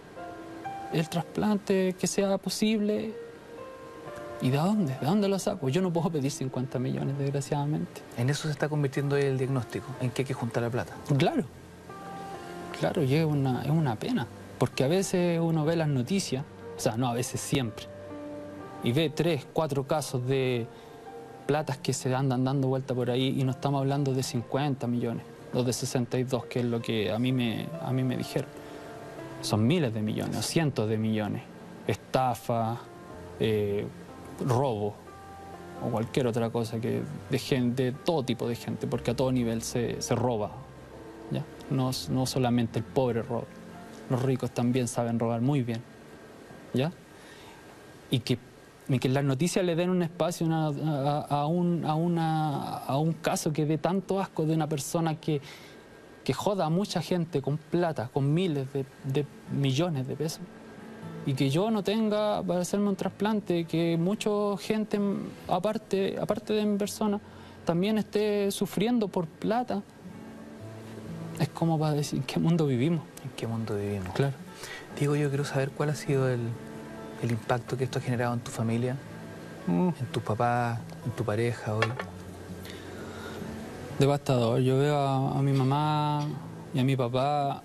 el trasplante que sea posible. ¿Y de dónde? ¿De dónde lo saco? Yo no puedo pedir cincuenta millones, desgraciadamente. En eso se está convirtiendo el diagnóstico, en que hay que juntar la plata. Claro. Claro, y es una, es una pena. Porque a veces uno ve las noticias, o sea, no, a veces siempre, y ve tres, cuatro casos de platas que se andan dando vuelta por ahí y no estamos hablando de cincuenta millones o de sesenta y dos, que es lo que a mí me, a mí me dijeron. Son miles de millones o cientos de millones. Estafa, eh, robo o cualquier otra cosa que de, gente, de todo tipo de gente, porque a todo nivel se, se roba, ¿ya? No, no solamente el pobre roba, los ricos también saben robar muy bien, ¿ya? Y que Y que las noticias le den un espacio una, a, a, un, a, una, a un caso que dé tanto asco de una persona que, que joda a mucha gente con plata, con miles de, de millones de pesos. Y que yo no tenga para hacerme un trasplante, que mucha gente, aparte, aparte de mi persona, también esté sufriendo por plata. Es como para decir, ¿en qué mundo vivimos? ¿En qué mundo vivimos? Claro. Diego, yo quiero saber cuál ha sido el... el impacto que esto ha generado en tu familia, mm. en tus papás, en tu pareja hoy. Devastador. Yo veo a, a mi mamá y a mi papá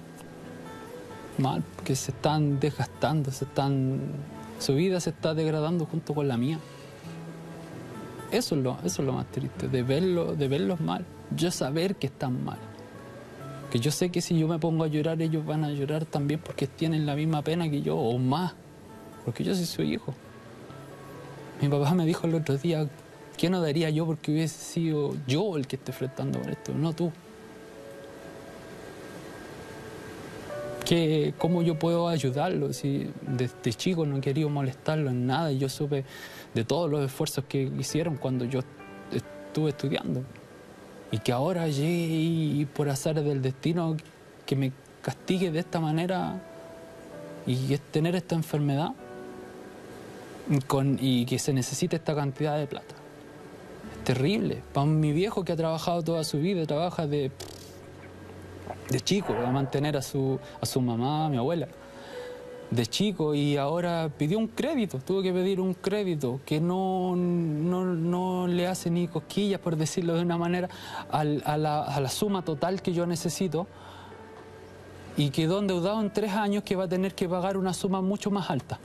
mal, que se están desgastando, se están, su vida se está degradando junto con la mía. Eso es lo, eso es lo más triste, de verlo, de verlos mal. Yo saber que están mal. Que yo sé que si yo me pongo a llorar, ellos van a llorar también porque tienen la misma pena que yo, o más. Porque yo soy su hijo. Mi papá me dijo el otro día, ¿qué no daría yo porque hubiese sido yo el que esté enfrentando con esto, no tú? ¿Qué, ¿Cómo yo puedo ayudarlo? Si desde chico no he querido molestarlo en nada y yo supe de todos los esfuerzos que hicieron cuando yo estuve estudiando. Y que ahora llegue y por azares del destino que me castigue de esta manera y es tener esta enfermedad. Con, y que se necesite esta cantidad de plata. Es terrible. Para mi viejo que ha trabajado toda su vida, trabaja de, de chico, para mantener a su, a su mamá, a mi abuela, de chico, y ahora pidió un crédito, tuvo que pedir un crédito que no, no, no le hace ni cosquillas, por decirlo de una manera, al, a, la, a la suma total que yo necesito, y quedó endeudado en tres años que va a tener que pagar una suma mucho más alta.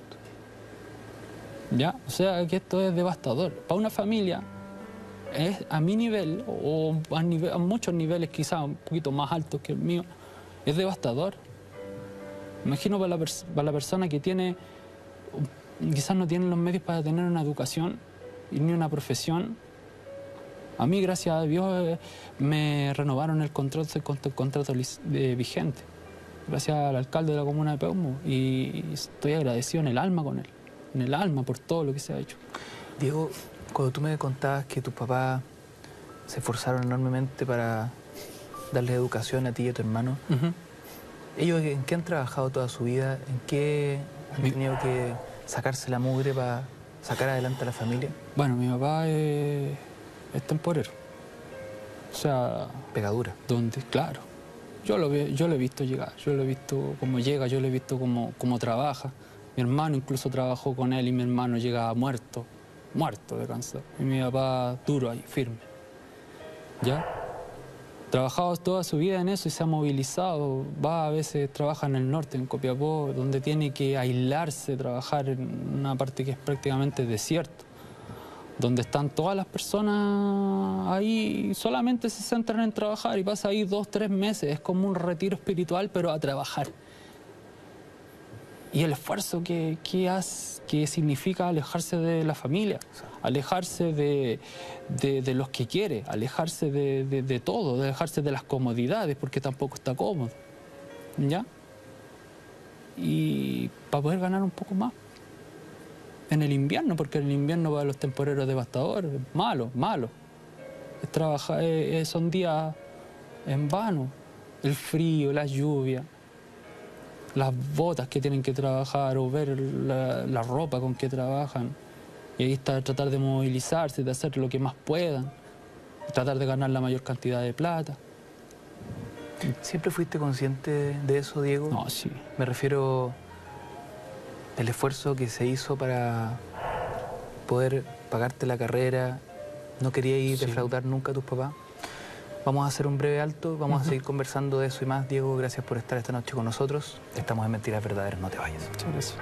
¿Ya? O sea que esto es devastador. Para una familia, es a mi nivel, o a, nivel, a muchos niveles quizás un poquito más altos que el mío, es devastador. Imagino para la, para la persona que tiene, quizás no tiene los medios para tener una educación y ni una profesión. A mí, gracias a Dios, me renovaron el contrato, el contrato vigente, gracias al alcalde de la comuna de Peumo, y estoy agradecido en el alma con él. En el alma por todo lo que se ha hecho. Diego, cuando tú me contabas que tus papás se esforzaron enormemente para darle educación a ti y a tu hermano, uh-huh. ¿ellos en qué han trabajado toda su vida? ¿En qué han mi... tenido que sacarse la mugre para sacar adelante a la familia? Bueno, mi papá es, es temporero. O sea... Pegadura. Donde, claro. Yo lo, ve, yo lo he visto llegar, yo lo he visto cómo llega, yo lo he visto cómo, cómo trabaja. Mi hermano incluso trabajó con él y mi hermano llegaba muerto, muerto de cáncer. Y mi papá duro ahí, firme. ¿Ya? Trabajado toda su vida en eso y se ha movilizado. Va a veces, trabaja en el norte, en Copiapó, donde tiene que aislarse, trabajar en una parte que es prácticamente desierto, donde están todas las personas ahí, solamente se centran en trabajar y pasa ahí dos, tres meses. Es como un retiro espiritual, pero a trabajar. Y el esfuerzo que, que, hace, que significa alejarse de la familia, alejarse de, de, de los que quiere, alejarse de, de, de todo, alejarse de las comodidades, porque tampoco está cómodo, ¿ya? Y para poder ganar un poco más. En el invierno, porque en el invierno para los temporeros devastadores, malo, malo. Es trabajar, eh, son días en vano. El frío, la lluvia, las botas que tienen que trabajar o ver la, la ropa con que trabajan. Y ahí está tratar de movilizarse, de hacer lo que más puedan, tratar de ganar la mayor cantidad de plata. ¿Siempre fuiste consciente de eso, Diego? No, sí. Me refiero al esfuerzo que se hizo para poder pagarte la carrera. ¿No quería ir Sí. defraudar nunca a tus papás? Vamos a hacer un breve alto, vamos uh-huh. a seguir conversando de eso y más. Diego, gracias por estar esta noche con nosotros. Estamos en Mentiras Verdaderas, no te vayas. Muchas gracias.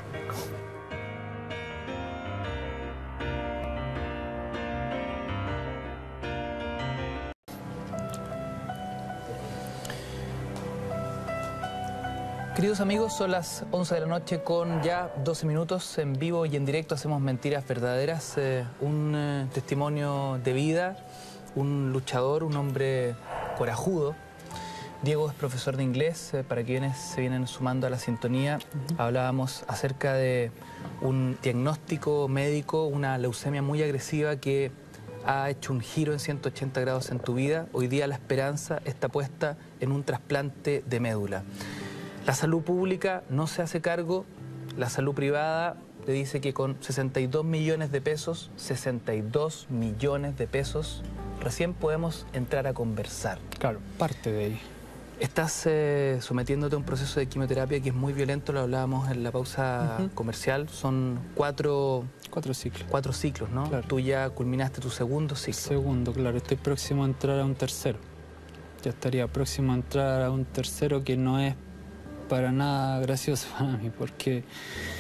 Queridos amigos, son las once de la noche con ya doce minutos. En vivo y en directo hacemos Mentiras Verdaderas. Eh, un eh, testimonio de vida, un luchador, un hombre corajudo. Diego es profesor de inglés. Eh, para quienes se vienen sumando a la sintonía, uh-huh. hablábamos acerca de un diagnóstico médico, una leucemia muy agresiva que ha hecho un giro en ciento ochenta grados en tu vida. Hoy día la esperanza está puesta en un trasplante de médula. La salud pública no se hace cargo, la salud privada le dice que con sesenta y dos millones de pesos, sesenta y dos millones de pesos, recién podemos entrar a conversar. Claro, parte de ahí. Estás eh, sometiéndote a un proceso de quimioterapia que es muy violento, lo hablábamos en la pausa uh-huh. comercial, son cuatro... Cuatro ciclos. Cuatro ciclos, ¿no? Claro. Tú ya culminaste tu segundo ciclo. Segundo, claro, estoy próximo a entrar a un tercero. Ya estaría próximo a entrar a un tercero que no es para nada gracioso para mí, porque es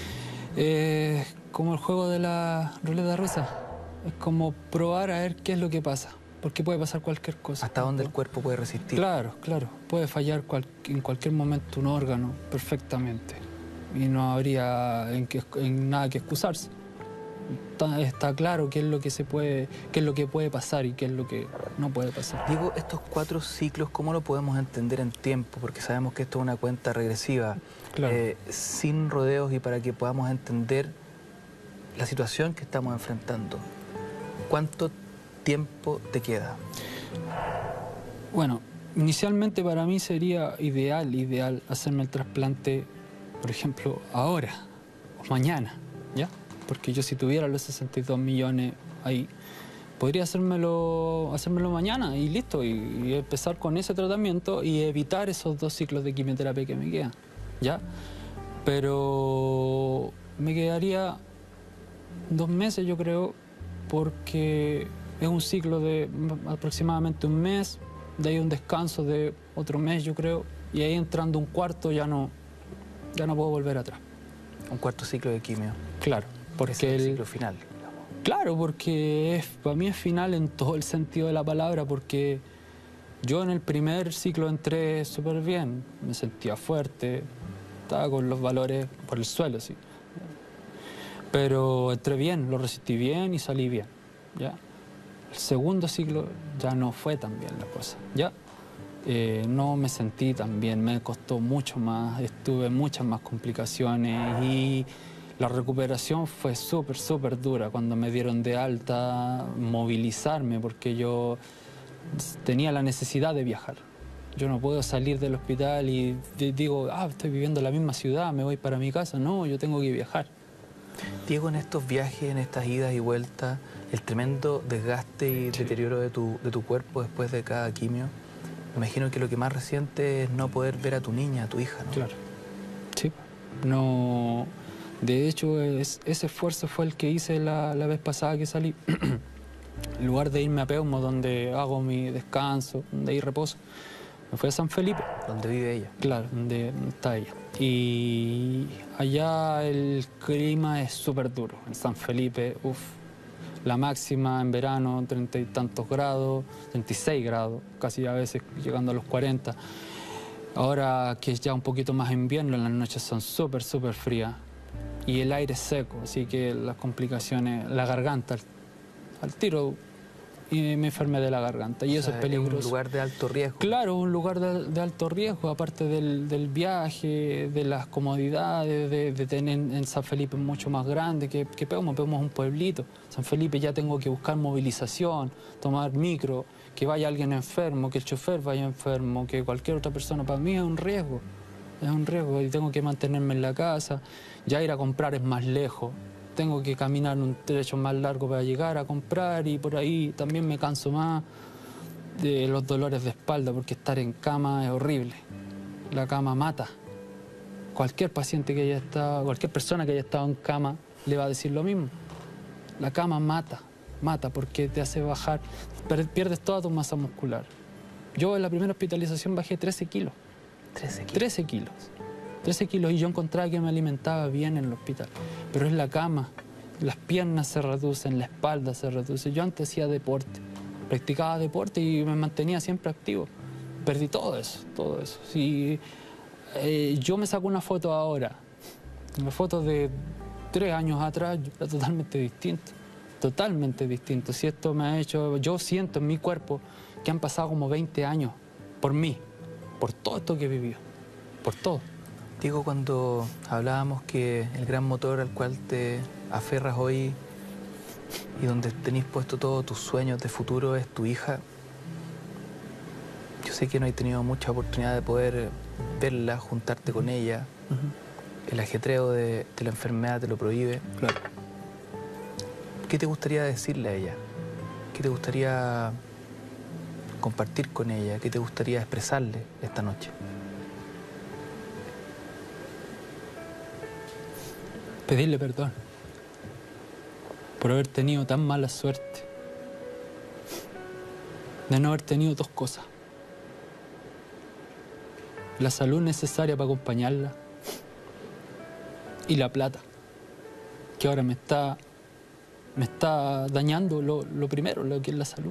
eh, como el juego de la ruleta rusa. Es como probar a ver qué es lo que pasa, porque puede pasar cualquier cosa. ¿Hasta dónde el cuerpo puede resistir? Claro, claro. Puede fallar cual, en cualquier momento un órgano perfectamente y no habría en, que, en nada que excusarse. Está, está claro qué es lo que se puede, qué es lo que puede pasar y qué es lo que no puede pasar. Diego, estos cuatro ciclos, ¿cómo lo podemos entender en tiempo? Porque sabemos que esto es una cuenta regresiva, claro. eh, sin rodeos y para que podamos entender la situación que estamos enfrentando. ¿Cuánto tiempo te queda? Bueno, inicialmente para mí sería ideal, ideal hacerme el trasplante, por ejemplo, ahora o mañana, ¿ya? Porque yo si tuviera los sesenta y dos millones ahí, podría hacérmelo, hacérmelo mañana y listo, y, y empezar con ese tratamiento y evitar esos dos ciclos de quimioterapia que me quedan, ¿ya? Pero me quedaría dos meses, yo creo, porque es un ciclo de aproximadamente un mes, de ahí un descanso de otro mes, yo creo, y ahí entrando un cuarto ya no, ya no puedo volver atrás. Un cuarto ciclo de quimio. Claro. Porque es el el ciclo final. Claro, porque es, para mí es final en todo el sentido de la palabra, porque yo en el primer ciclo entré súper bien, me sentía fuerte, estaba con los valores por el suelo, sí. Pero entré bien, lo resistí bien y salí bien, ¿ya? El segundo ciclo ya no fue tan bien la cosa, ¿ya? Eh, no me sentí tan bien, me costó mucho más, estuve en muchas más complicaciones y la recuperación fue súper, súper dura cuando me dieron de alta, movilizarme, porque yo tenía la necesidad de viajar. Yo no puedo salir del hospital y digo, ah, estoy viviendo en la misma ciudad, me voy para mi casa. No, yo tengo que viajar. Diego, en estos viajes, en estas idas y vueltas, el tremendo desgaste y sí. deterioro de tu, de tu cuerpo después de cada quimio, me imagino que lo que más resiente es no poder ver a tu niña, a tu hija, ¿no? Claro. Sí. No... De hecho, es, ese esfuerzo fue el que hice la, la vez pasada que salí. En lugar de irme a Peumo, donde hago mi descanso, donde hay reposo, me fui a San Felipe. ¿Donde vive ella? Claro, donde está ella. Y allá el clima es súper duro. En San Felipe, uff, la máxima en verano, treinta y tantos grados, treinta y seis grados, casi a veces llegando a los cuarenta. Ahora que es ya un poquito más invierno, las noches son súper, súper frías. Y el aire es seco, así que las complicaciones, la garganta, al, al tiro, y me enfermé de la garganta. Y o eso sea, es peligroso. Es un lugar de alto riesgo. Claro, un lugar de, de alto riesgo, aparte del, del viaje, de las comodidades, de, de tener en San Felipe mucho más grande que, que Peumo. Peumo es un pueblito. San Felipe ya tengo que buscar movilización, tomar micro, que vaya alguien enfermo, que el chofer vaya enfermo, que cualquier otra persona. Para mí es un riesgo. Es un riesgo y tengo que mantenerme en la casa. Ya ir a comprar es más lejos. Tengo que caminar un trecho más largo para llegar a comprar y por ahí también me canso más de los dolores de espalda porque estar en cama es horrible. La cama mata. Cualquier paciente que haya estado, cualquier persona que haya estado en cama le va a decir lo mismo. La cama mata, mata porque te hace bajar, pierdes toda tu masa muscular. Yo en la primera hospitalización bajé trece kilos. trece kilos. trece kilos. trece kilos y yo encontraba que me alimentaba bien en el hospital. Pero es la cama, las piernas se reducen, la espalda se reduce. Yo antes hacía deporte, practicaba deporte y me mantenía siempre activo. Perdí todo eso, todo eso. Si, eh, yo me saco una foto ahora, una foto de tres años atrás, era totalmente distinto, totalmente distinto. Si esto me ha hecho, yo siento en mi cuerpo que han pasado como veinte años por mí, por todo esto que he vivido, por todo. Diego, cuando hablábamos que el gran motor al cual te aferras hoy y donde tenés puesto todos tus sueños de futuro es tu hija, yo sé que no has tenido mucha oportunidad de poder verla, juntarte con ella. Uh-huh. El ajetreo de, de la enfermedad te lo prohíbe. Claro. ¿Qué te gustaría decirle a ella? ¿Qué te gustaría compartir con ella? ¿Qué te gustaría expresarle esta noche? Pedirle perdón por haber tenido tan mala suerte de no haber tenido dos cosas: la salud necesaria para acompañarla y la plata, que ahora me está, me está dañando lo, lo primero, lo que es la salud.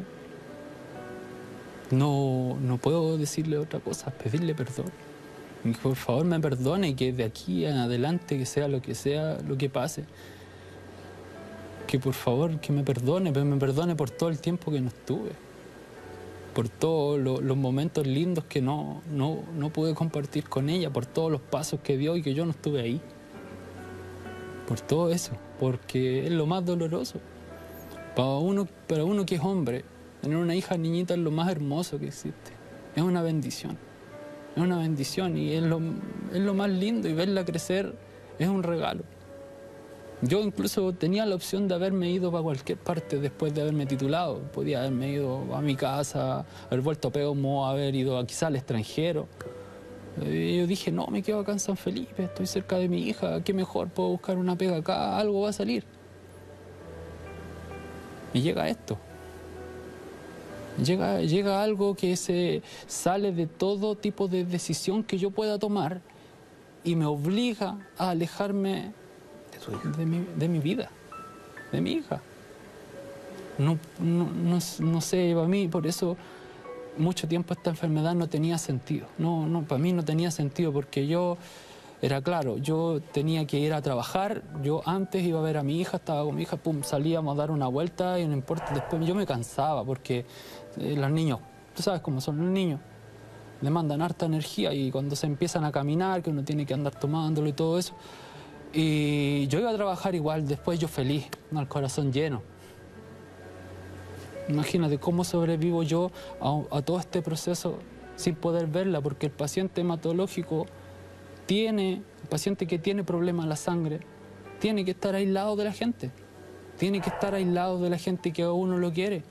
No, no puedo decirle otra cosa, pedirle perdón. Y que por favor me perdone y que de aquí en adelante, que sea lo que sea, lo que pase, que por favor que me perdone, pero me perdone por todo el tiempo que no estuve, por todos lo, los momentos lindos que no, no, no pude compartir con ella, por todos los pasos que dio y que yo no estuve ahí, por todo eso, porque es lo más doloroso. Para uno, para uno que es hombre, tener una hija niñita es lo más hermoso que existe, es una bendición. Es una bendición y es lo, es lo más lindo, y verla crecer es un regalo. Yo incluso tenía la opción de haberme ido para cualquier parte después de haberme titulado. Podía haberme ido a mi casa, haber vuelto a Peumo, haber ido a, quizá al extranjero. Y yo dije, no, me quedo acá en San Felipe, estoy cerca de mi hija, qué mejor, puedo buscar una pega acá, algo va a salir. Y llega esto. Llega, llega algo que se sale de todo tipo de decisión que yo pueda tomar y me obliga a alejarme de, de, mi, de mi vida, de mi hija. No, no, no, no sé, para mí, por eso mucho tiempo esta enfermedad no tenía sentido. No, no, para mí no tenía sentido porque yo, era claro, yo tenía que ir a trabajar, yo antes iba a ver a mi hija, estaba con mi hija, pum, salíamos a dar una vuelta y no importa, después yo me cansaba porque eh, los niños, tú sabes cómo son los niños, demandan harta energía y cuando se empiezan a caminar, que uno tiene que andar tomándolo y todo eso, y yo iba a trabajar igual, después yo feliz, ¿no? El corazón lleno. Imagínate cómo sobrevivo yo a, a todo este proceso sin poder verla, porque el paciente hematológico tiene, el paciente que tiene problemas en la sangre, tiene que estar aislado de la gente. Tiene que estar aislado de la gente que a uno lo quiere.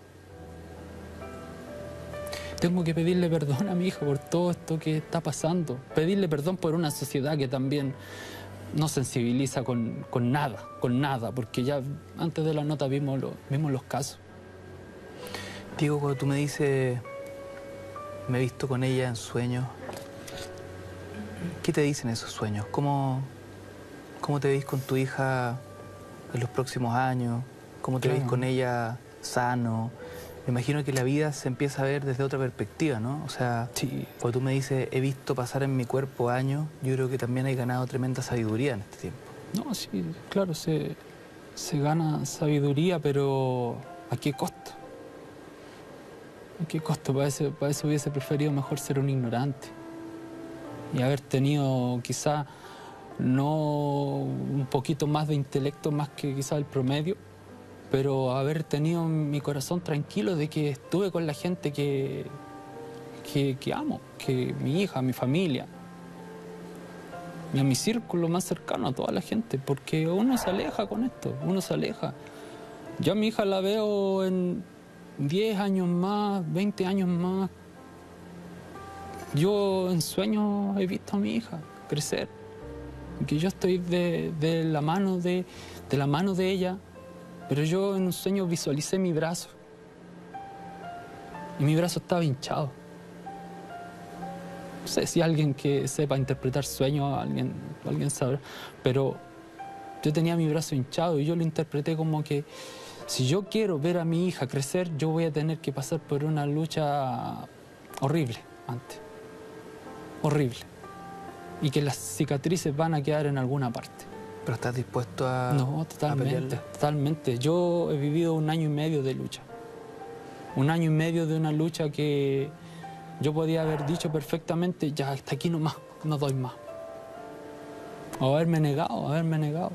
Tengo que pedirle perdón a mi hija por todo esto que está pasando. Pedirle perdón por una sociedad que también no sensibiliza con, con nada, con nada, porque ya antes de la nota vimos, lo, vimos los casos. Diego, cuando tú me dices, me he visto con ella en sueños, ¿qué te dicen esos sueños? ¿Cómo, cómo te ves con tu hija en los próximos años? ¿Cómo te Claro. ves con ella sano? Me imagino que la vida se empieza a ver desde otra perspectiva, ¿no? O sea, Sí. cuando tú me dices, he visto pasar en mi cuerpo años, yo creo que también hay ganado tremenda sabiduría en este tiempo. No, sí, claro, se, se gana sabiduría, pero ¿a qué costo? ¿A qué costo? Para eso, para eso hubiese preferido mejor ser un ignorante y haber tenido quizá no un poquito más de intelecto, más que quizá el promedio, pero haber tenido mi corazón tranquilo de que estuve con la gente que, que, que amo, que mi hija, mi familia, y a mi círculo más cercano, a toda la gente, porque uno se aleja con esto, uno se aleja. Yo a mi hija la veo en diez años más, veinte años más. Yo en sueños he visto a mi hija crecer, que yo estoy de, de, la mano de, de la mano de ella, pero yo en un sueño visualicé mi brazo y mi brazo estaba hinchado. No sé si alguien que sepa interpretar sueños, alguien, alguien sabrá, pero yo tenía mi brazo hinchado y yo lo interpreté como que si yo quiero ver a mi hija crecer, yo voy a tener que pasar por una lucha horrible antes, horrible, y que las cicatrices van a quedar en alguna parte. ¿Pero estás dispuesto a, No, a totalmente, pelearla? totalmente. Yo he vivido un año y medio de lucha. Un año y medio de una lucha que yo podía haber dicho perfectamente, ya, hasta aquí nomás, no doy más. O haberme negado, haberme negado.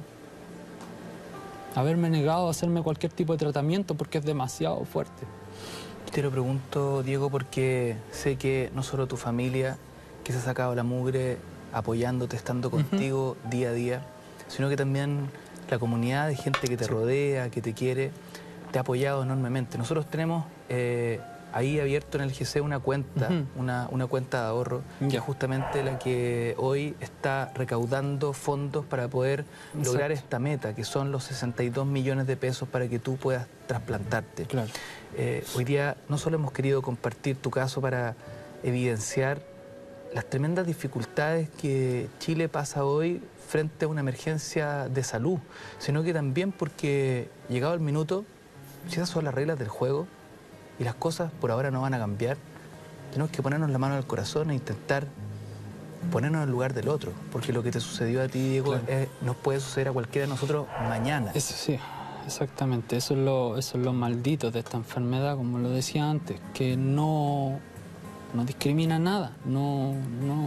Haberme negado a hacerme cualquier tipo de tratamiento porque es demasiado fuerte. Te lo pregunto, Diego, porque sé que no solo tu familia, que se ha sacado la mugre apoyándote, estando contigo uh-huh. día a día, sino que también la comunidad de gente que te sí. rodea, que te quiere, te ha apoyado enormemente. Nosotros tenemos eh, ahí abierto en el G C una cuenta, uh-huh. una, una cuenta de ahorro, yeah. que es justamente la que hoy está recaudando fondos para poder Exacto. lograr esta meta, que son los sesenta y dos millones de pesos para que tú puedas trasplantarte. Claro. Eh, hoy día no solo hemos querido compartir tu caso para evidenciar las tremendas dificultades que Chile pasa hoy frente a una emergencia de salud, sino que también porque, llegado el minuto, si esas son las reglas del juego y las cosas por ahora no van a cambiar, tenemos que ponernos la mano al corazón e intentar ponernos en el lugar del otro, porque lo que te sucedió a ti, Diego, claro. es, nos puede suceder a cualquiera de nosotros mañana. Eso sí, exactamente, eso es lo, eso es lo maldito de esta enfermedad, como lo decía antes, que no... no discrimina nada, no, no,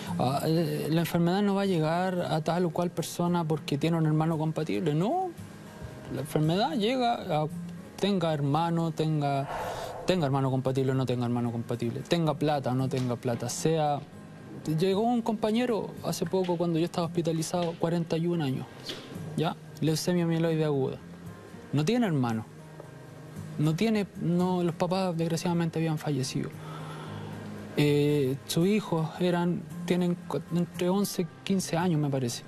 la enfermedad no va a llegar a tal o cual persona porque tiene un hermano compatible, no, la enfermedad llega a tenga hermano, tenga, tenga hermano compatible o no tenga hermano compatible, tenga plata o no tenga plata, sea, llegó un compañero hace poco cuando yo estaba hospitalizado, cuarenta y un años, ya, leucemia mieloide aguda, no tiene hermano, no tiene, no, los papás desgraciadamente habían fallecido. Eh, sus hijos eran, tienen entre once y quince años, me parece.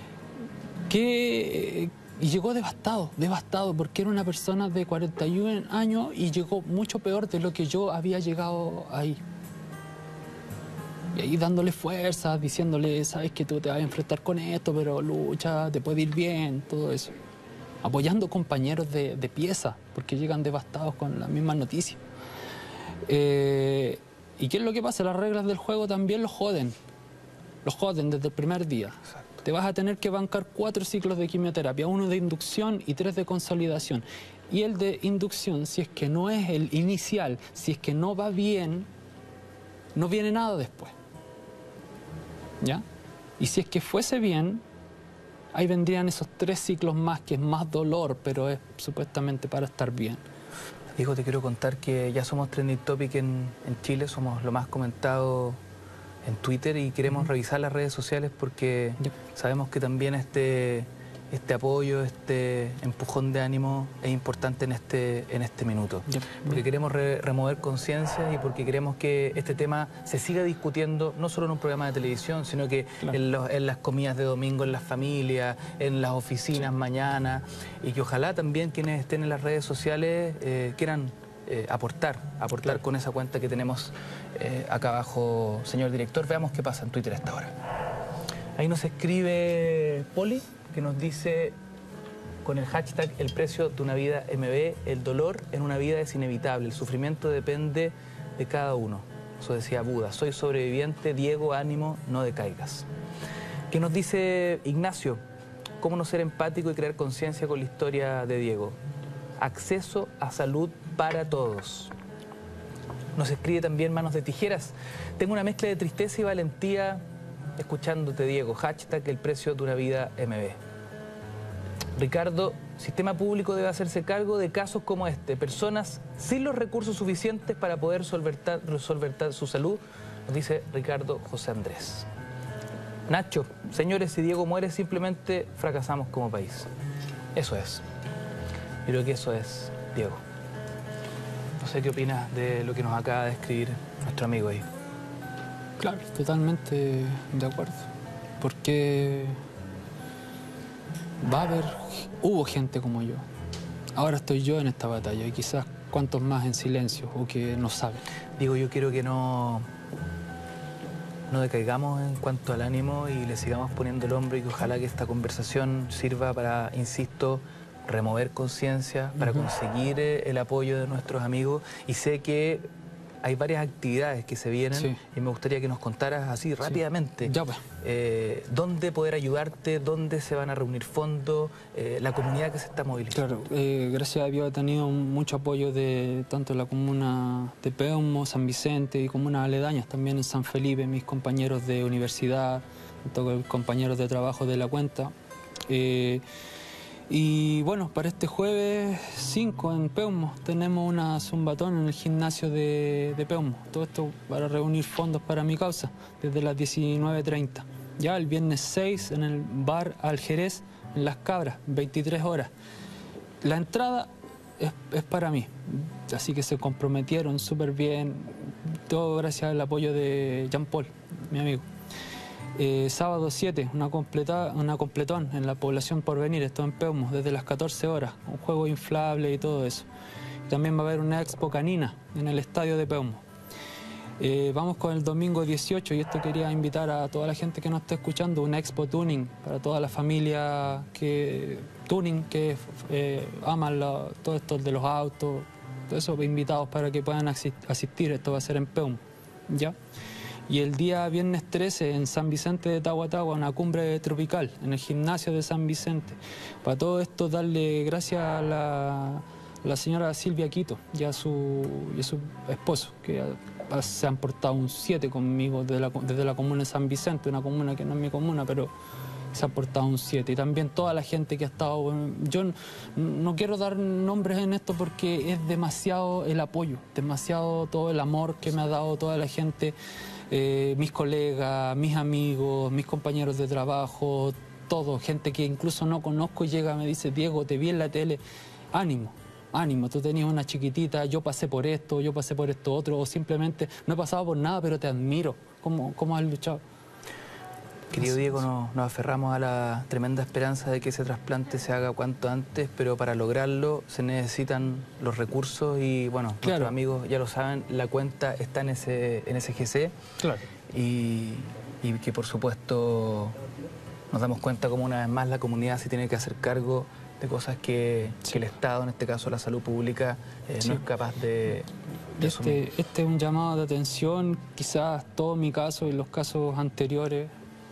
Que, y llegó devastado, devastado, porque era una persona de cuarenta y un años y llegó mucho peor de lo que yo había llegado ahí. Y ahí dándole fuerza, diciéndole, sabes que tú te vas a enfrentar con esto, pero lucha, te puede ir bien, todo eso. Apoyando compañeros de, de pieza, porque llegan devastados con las mismas noticias. Eh, ¿Y qué es lo que pasa? Las reglas del juego también los joden. Los joden desde el primer día. Exacto. Te vas a tener que bancar cuatro ciclos de quimioterapia, uno de inducción y tres de consolidación. Y el de inducción, si es que no es el inicial, si es que no va bien, no viene nada después. ¿Ya? Y si es que fuese bien, ahí vendrían esos tres ciclos más, que es más dolor, pero es supuestamente para estar bien. Diego, te quiero contar que ya somos trending topic en, en Chile, somos lo más comentado en Twitter y queremos uh-huh. revisar las redes sociales porque yep. sabemos que también este este apoyo, este empujón de ánimo es importante en este, en este minuto. Ya. Porque queremos re remover conciencias y porque queremos que este tema se siga discutiendo, no solo en un programa de televisión, sino que Claro. en, los, en las comidas de domingo, en las familias, en las oficinas mañana, y que ojalá también quienes estén en las redes sociales eh, quieran eh, aportar, aportar Claro. con esa cuenta que tenemos eh, acá abajo, señor director. Veamos qué pasa en Twitter a esta hora. Ahí nos escribe Poli, que nos dice con el hashtag el precio de una vida M B, el dolor en una vida es inevitable, el sufrimiento depende de cada uno. Eso decía Buda, soy sobreviviente, Diego, ánimo, no decaigas. ¿Qué nos dice Ignacio? ¿Cómo no ser empático y crear conciencia con la historia de Diego? Acceso a salud para todos. Nos escribe también Manos de Tijeras. Tengo una mezcla de tristeza y valentía escuchándote, Diego. Hashtag el precio de una vida M B. Ricardo, sistema público debe hacerse cargo de casos como este. Personas sin los recursos suficientes para poder solventar, solventar su salud, nos dice Ricardo José Andrés. Nacho, señores, si Diego muere simplemente fracasamos como país. Eso es. Yo creo que eso es, Diego. No sé qué opinas de lo que nos acaba de escribir nuestro amigo ahí. Claro, totalmente de acuerdo. Porque va a haber, hubo gente como yo. Ahora estoy yo en esta batalla y quizás cuantos más en silencio o que no saben. Digo, yo quiero que no, no decaigamos en cuanto al ánimo y le sigamos poniendo el hombro y que ojalá que esta conversación sirva para, insisto, remover conciencia, para Uh-huh. conseguir el apoyo de nuestros amigos. Y sé que hay varias actividades que se vienen Sí. y me gustaría que nos contaras así rápidamente Ya, pues. eh, dónde poder ayudarte, dónde se van a reunir fondos, eh, la comunidad que se está movilizando. Claro, eh, gracias a Dios he tenido mucho apoyo de tanto la comuna de Peumo, San Vicente y comunas aledañas, también en San Felipe, mis compañeros de universidad, tanto compañeros de trabajo de la cuenta. Eh, y bueno, para este jueves cinco en Peumo tenemos una zumbatón en el gimnasio de, de Peumo. Todo esto para reunir fondos para mi causa, desde las diecinueve treinta. Ya el viernes seis en el bar Al Jerez, en Las Cabras, veintitrés horas. La entrada es, es para mí, así que se comprometieron súper bien, todo gracias al apoyo de Jean Paul, mi amigo. Eh, sábado siete, una, completa, una completón en la población Porvenir, esto en Peumo, desde las catorce horas, un juego inflable y todo eso. Y también va a haber una expo canina en el estadio de Peumo. Eh, vamos con el domingo dieciocho y esto quería invitar a toda la gente que nos esté escuchando, una expo tuning para toda la familia que tuning, que eh, aman la, todo esto de los autos, todo eso, invitados para que puedan asistir. Esto va a ser en Peumo, ¿ya? Y el día viernes trece en San Vicente de Tahuatahua, una cumbre tropical en el gimnasio de San Vicente. Para todo esto darle gracias a la, la señora Silvia Quito y a su, y a su esposo, que a, se han portado un siete conmigo desde la, desde la comuna de San Vicente, una comuna que no es mi comuna, pero se ha portado un siete. Y también toda la gente que ha estado... Yo no, no quiero dar nombres en esto porque es demasiado el apoyo, demasiado todo el amor que me ha dado toda la gente, eh, mis colegas, mis amigos, mis compañeros de trabajo, todo, gente que incluso no conozco y llega y me dice, Diego, te vi en la tele, ánimo. Ánimo, tú tenías una chiquitita, yo pasé por esto, yo pasé por esto otro, o simplemente no he pasado por nada, pero te admiro. ¿Cómo, cómo has luchado? Querido Diego, nos, nos aferramos a la tremenda esperanza de que ese trasplante se haga cuanto antes, pero para lograrlo se necesitan los recursos y, bueno, Claro. nuestros amigos ya lo saben, la cuenta está en ese, en ese G C Claro. y, y que, por supuesto, nos damos cuenta como una vez más la comunidad se tiene que hacer cargo de cosas que, Sí. que el Estado, en este caso la salud pública, eh, Sí. no es capaz de, de asumir. Este, este es un llamado de atención, quizás todo mi caso y los casos anteriores,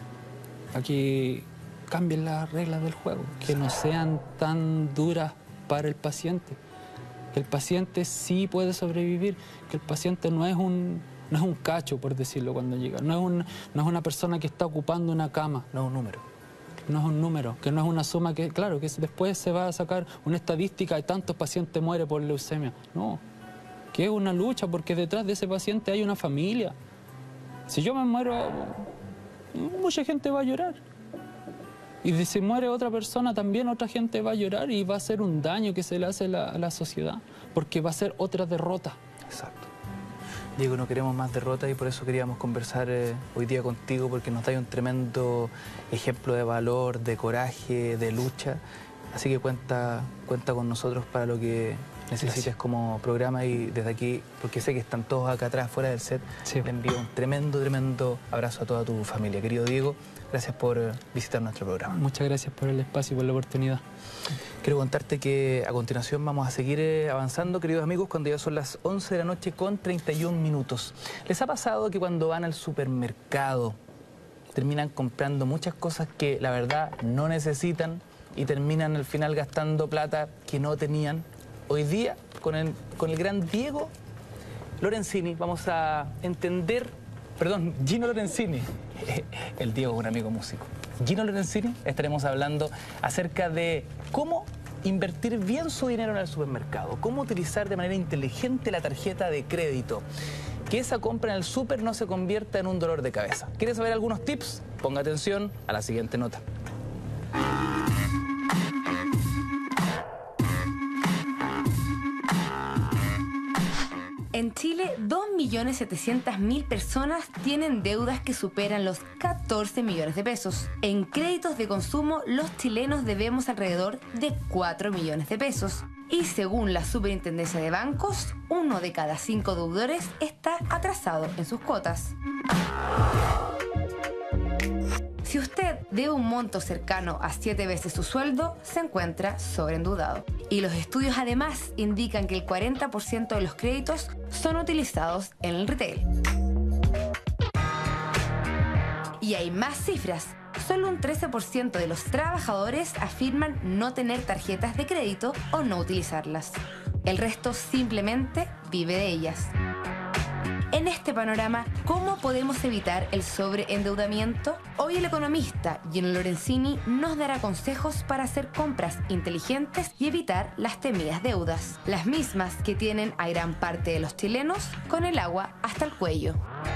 a que cambien las reglas del juego, que no sean tan duras para el paciente, que el paciente sí puede sobrevivir, que el paciente no es un, no es un cacho, por decirlo cuando llega, no es, un, no es una persona que está ocupando una cama, No es un número. no es un número, que no es una suma que, claro, que después se va a sacar una estadística de tantos pacientes mueren por leucemia. No, que es una lucha porque detrás de ese paciente hay una familia. Si yo me muero, mucha gente va a llorar. Y si se muere otra persona, también otra gente va a llorar y va a ser un daño que se le hace a la, a la sociedad, porque va a ser otra derrota. Exacto. Diego, no queremos más derrotas y por eso queríamos conversar eh, hoy día contigo, porque nos da un tremendo ejemplo de valor, de coraje, de lucha. Así que cuenta, cuenta con nosotros para lo que necesites. Gracias. Como programa, y desde aquí, porque sé que están todos acá atrás, fuera del set, sí. Le envío un tremendo, tremendo abrazo a toda tu familia. Querido Diego, gracias por visitar nuestro programa. Muchas gracias por el espacio y por la oportunidad. Quiero contarte que a continuación vamos a seguir avanzando, queridos amigos, cuando ya son las once de la noche con treinta y un minutos. ¿Les ha pasado que cuando van al supermercado terminan comprando muchas cosas que la verdad no necesitan y terminan al final gastando plata que no tenían? Hoy día, con el, con el gran Diego Lorenzini, vamos a entender, perdón, Gino Lorenzini, el Diego es un amigo músico. Gino Lorenzini, estaremos hablando acerca de cómo invertir bien su dinero en el supermercado, cómo utilizar de manera inteligente la tarjeta de crédito, que esa compra en el súper no se convierta en un dolor de cabeza. ¿Quieres saber algunos tips? Ponga atención a la siguiente nota. En Chile, dos millones setecientas mil personas tienen deudas que superan los catorce millones de pesos. En créditos de consumo, los chilenos debemos alrededor de cuatro millones de pesos. Y según la Superintendencia de Bancos, uno de cada cinco deudores está atrasado en sus cuotas. Si usted debe un monto cercano a siete veces su sueldo, se encuentra sobreendeudado. Y los estudios además indican que el cuarenta por ciento de los créditos son utilizados en el retail. Y hay más cifras. Solo un trece por ciento de los trabajadores afirman no tener tarjetas de crédito o no utilizarlas. El resto simplemente vive de ellas. En este panorama, ¿cómo podemos evitar el sobreendeudamiento? Hoy el economista Gino Lorenzini nos dará consejos para hacer compras inteligentes y evitar las temidas deudas, las mismas que tienen a gran parte de los chilenos con el agua hasta el cuello.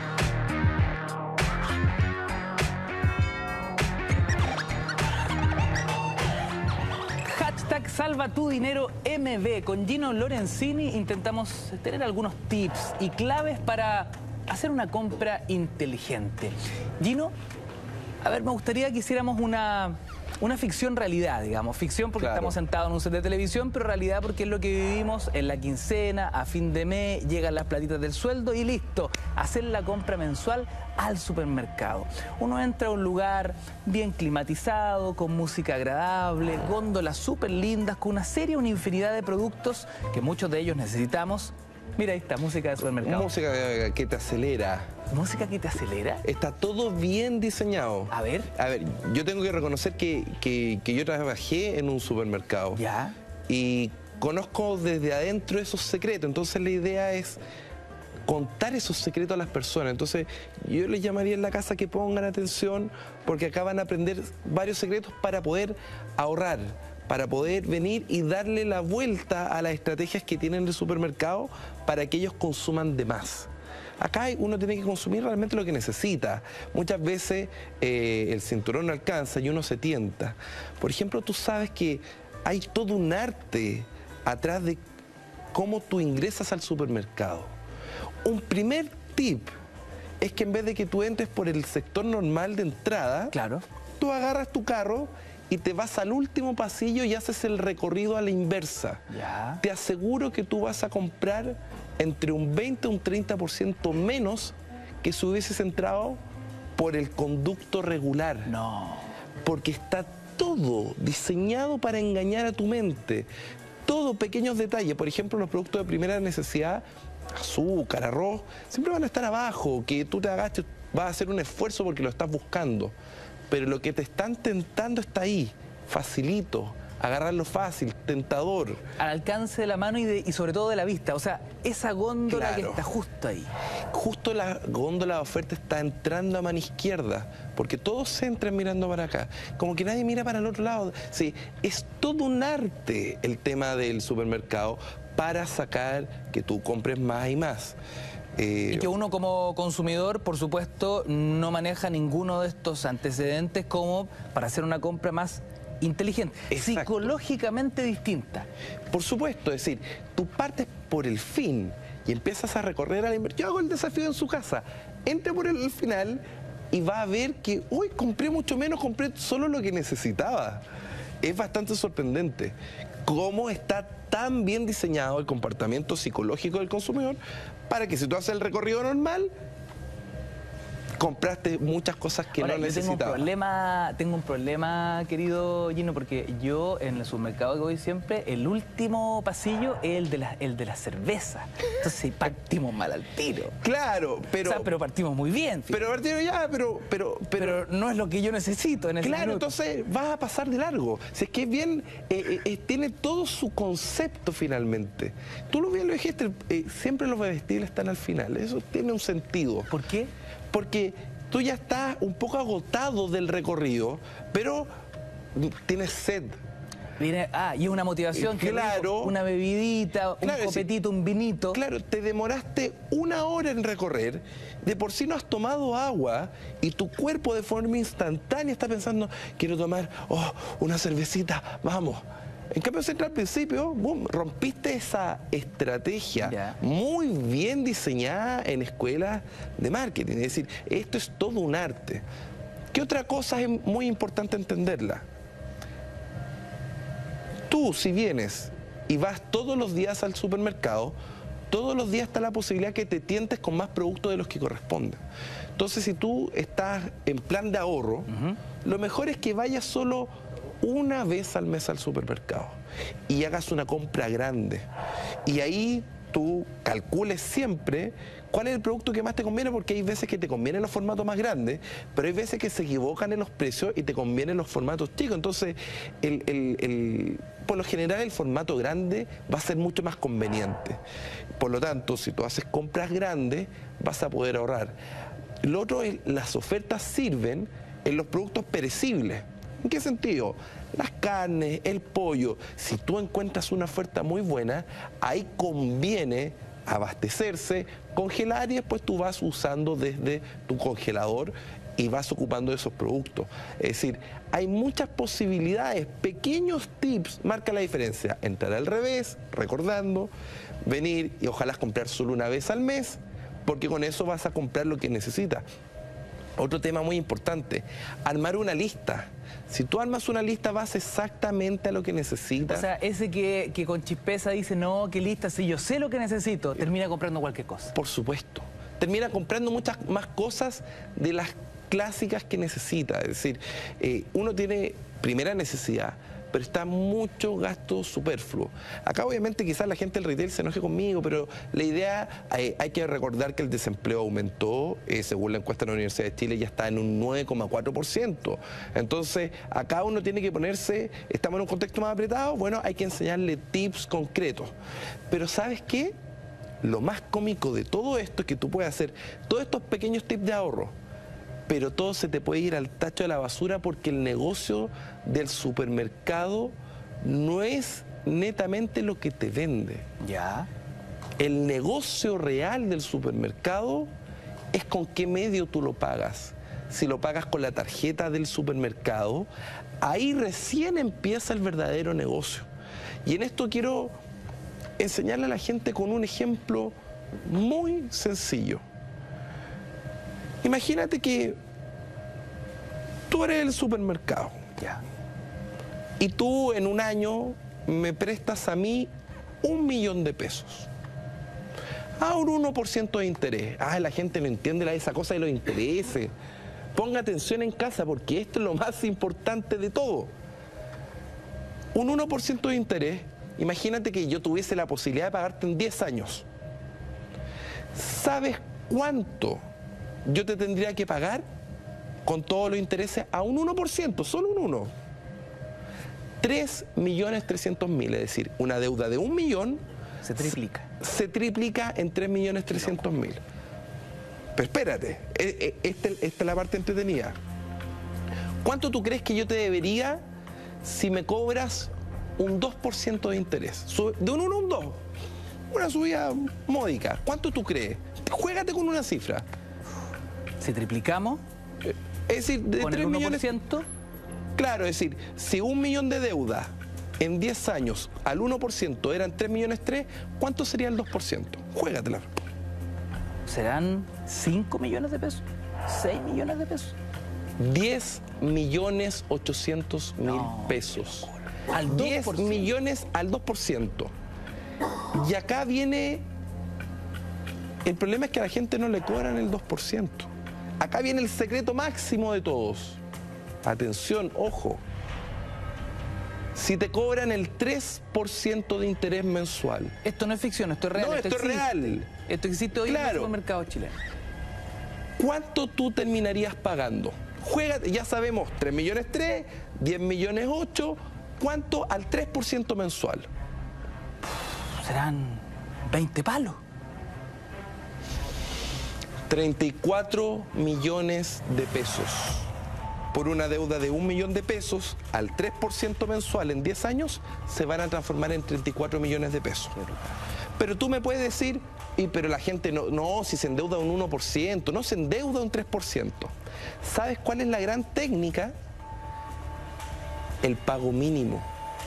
Salva tu dinero M B. Con Gino Lorenzini intentamos tener algunos tips y claves para hacer una compra inteligente. Gino, a ver, me gustaría que hiciéramos una, una ficción realidad, digamos. Ficción porque claro, estamos sentados en un set de televisión, pero realidad porque es lo que vivimos en la quincena, a fin de mes, llegan las platitas del sueldo y listo, hacer la compra mensual al supermercado. Uno entra a un lugar bien climatizado, con música agradable, góndolas súper lindas, con una serie, una infinidad de productos que muchos de ellos necesitamos. Mira, ahí está, música de supermercado. Música que te acelera. ¿Música que te acelera? Está todo bien diseñado. A ver. A ver, yo tengo que reconocer que, que, que yo trabajé en un supermercado. Ya. Y conozco desde adentro esos secretos. Entonces la idea es contar esos secretos a las personas. Entonces yo les llamaría en la casa que pongan atención, porque acá van a aprender varios secretos para poder ahorrar, para poder venir y darle la vuelta a las estrategias que tienen en el supermercado para que ellos consuman de más. Acá uno tiene que consumir realmente lo que necesita. Muchas veces eh, el cinturón no alcanza y uno se tienta. Por ejemplo, tú sabes que hay todo un arte atrás de cómo tú ingresas al supermercado. Un primer tip es que en vez de que tú entres por el sector normal de entrada, claro, tú agarras tu carro y te vas al último pasillo y haces el recorrido a la inversa. Ya. Te aseguro que tú vas a comprar entre un veinte y un treinta por ciento menos que si hubieses entrado por el conducto regular. No. Porque está todo diseñado para engañar a tu mente. Todo, pequeños detalles. Por ejemplo, los productos de primera necesidad, azúcar, arroz, siempre van a estar abajo. Que tú te agaches, vas a hacer un esfuerzo porque lo estás buscando. Pero lo que te están tentando está ahí, facilito, agarrarlo fácil, tentador. Al alcance de la mano y, de, y sobre todo de la vista. O sea, esa góndola, claro, que está justo ahí. Justo la góndola de oferta está entrando a mano izquierda, porque todos se entran mirando para acá. Como que nadie mira para el otro lado. Sí, es todo un arte el tema del supermercado para sacar que tú compres más y más. Eh, y que uno como consumidor, por supuesto, no maneja ninguno de estos antecedentes como para hacer una compra más inteligente, Exacto. psicológicamente distinta. Por supuesto, es decir, tú partes por el fin y empiezas a recorrer a la inversión. Yo hago el desafío en su casa, entre por el final y va a ver que, uy, compré mucho menos, compré solo lo que necesitaba. Es bastante sorprendente cómo está tan bien diseñado el comportamiento psicológico del consumidor para que si tú haces el recorrido normal, compraste muchas cosas que Ahora, no yo necesitabas. Tengo un problema, tengo un problema, querido Gino, porque yo en el supermercado que voy siempre, el último pasillo es el de la, el de la cerveza. Entonces partimos mal al tiro. Claro, pero... O sea, pero partimos muy bien. Pero partimos ya, pero... Pero, pero, pero no es lo que yo necesito en ese Claro, minuto. entonces vas a pasar de largo. Si es que es bien, eh, eh, tiene todo su concepto finalmente. Tú lo bien lo dijiste, eh, siempre los bebestibles están al final. Eso tiene un sentido. ¿Por qué? Porque tú ya estás un poco agotado del recorrido, pero tienes sed. Viene, ah, y es una motivación, que claro, una bebidita, claro, un copetito, sí, un vinito. Claro, te demoraste una hora en recorrer, de por sí no has tomado agua y tu cuerpo de forma instantánea está pensando, quiero tomar oh, una cervecita, vamos. En cambio, si al principio, boom, rompiste esa estrategia yeah. muy bien diseñada en escuelas de marketing. Es decir, esto es todo un arte. ¿Qué otra cosa es muy importante entenderla? Tú, si vienes y vas todos los días al supermercado, todos los días está la posibilidad que te tientes con más productos de los que corresponden. Entonces, si tú estás en plan de ahorro, uh-huh. lo mejor es que vayas solo una vez al mes al supermercado y hagas una compra grande. Y ahí tú calcules siempre cuál es el producto que más te conviene, porque hay veces que te convienen los formatos más grandes, pero hay veces que se equivocan en los precios y te convienen los formatos chicos. Entonces, el, el, el, por lo general, el formato grande va a ser mucho más conveniente. Por lo tanto, si tú haces compras grandes, vas a poder ahorrar. Lo otro es, las ofertas sirven en los productos perecibles. ¿En qué sentido? Las carnes, el pollo. Si tú encuentras una oferta muy buena, ahí conviene abastecerse, congelar y después tú vas usando desde tu congelador y vas ocupando esos productos. Es decir, hay muchas posibilidades, pequeños tips marcan la diferencia. Entrar al revés, recordando, venir y ojalá comprar solo una vez al mes, porque con eso vas a comprar lo que necesitas. Otro tema muy importante, armar una lista. Si tú armas una lista, vas exactamente a lo que necesitas. O sea, ese que, que con chispeza dice, no, qué lista, si yo sé lo que necesito, termina comprando cualquier cosa. Por supuesto. Termina comprando muchas más cosas de las clásicas que necesita. Es decir, eh, uno tiene primera necesidad, pero está mucho gasto superfluo. Acá obviamente quizás la gente del retail se enoje conmigo, pero la idea, hay, hay que recordar que el desempleo aumentó, eh, según la encuesta de la Universidad de Chile ya está en un nueve coma cuatro por ciento. Entonces, acá uno tiene que ponerse, estamos en un contexto más apretado, bueno, hay que enseñarle tips concretos. Pero ¿sabes qué? Lo más cómico de todo esto es que tú puedes hacer todos estos pequeños tips de ahorro, pero todo se te puede ir al tacho de la basura porque el negocio del supermercado no es netamente lo que te vende. Ya. El negocio real del supermercado es con qué medio tú lo pagas. Si lo pagas con la tarjeta del supermercado, ahí recién empieza el verdadero negocio. Y en esto quiero enseñarle a la gente con un ejemplo muy sencillo. Imagínate que tú eres el supermercado. Ya. Y tú en un año me prestas a mí un millón de pesos. A un uno por ciento de interés. Ah, la gente no entiende esa cosa de los intereses. Ponga atención en casa porque esto es lo más importante de todo. Un uno por ciento de interés, imagínate que yo tuviese la posibilidad de pagarte en diez años. ¿Sabes cuánto yo te tendría que pagar con todos los intereses a un uno por ciento, solo un uno? tres millones trescientos mil, es decir, una deuda de un millón se triplica. Se, se triplica en tres millones trescientos mil. Pero espérate, esta, esta es la parte entretenida. ¿Cuánto tú crees que yo te debería si me cobras un dos por ciento de interés? De un uno a un dos. Una subida módica. ¿Cuánto tú crees? juégate con una cifra. Si triplicamos, es decir, de con tres el uno por millones. ciento. Claro, es decir, si un millón de deuda en diez años al uno por ciento eran tres millones tres, ¿cuánto sería el dos por ciento? Juégatela. ¿Serán cinco millones de pesos? ¿seis millones de pesos? diez millones ochocientos mil No, pesos. Al diez dos por ciento. millones al dos por ciento. Y acá viene... El problema es que a la gente no le cobran el dos por ciento. Acá viene el secreto máximo de todos. Atención, ojo. Si te cobran el tres por ciento de interés mensual. Esto no es ficción, esto es real. No, esto es existe. real. Esto existe hoy en el Claro. supermercado chileno. ¿Cuánto tú terminarías pagando? Juega, ya sabemos, tres millones tres, diez millones ocho. ¿Cuánto al tres por ciento mensual? Serán veinte palos. treinta y cuatro millones de pesos. Por una deuda de un millón de pesos, al tres por ciento mensual en diez años, se van a transformar en treinta y cuatro millones de pesos. Pero tú me puedes decir, y, pero la gente no, no, si se endeuda un uno por ciento, no se endeuda un tres por ciento. ¿Sabes cuál es la gran técnica? El pago mínimo.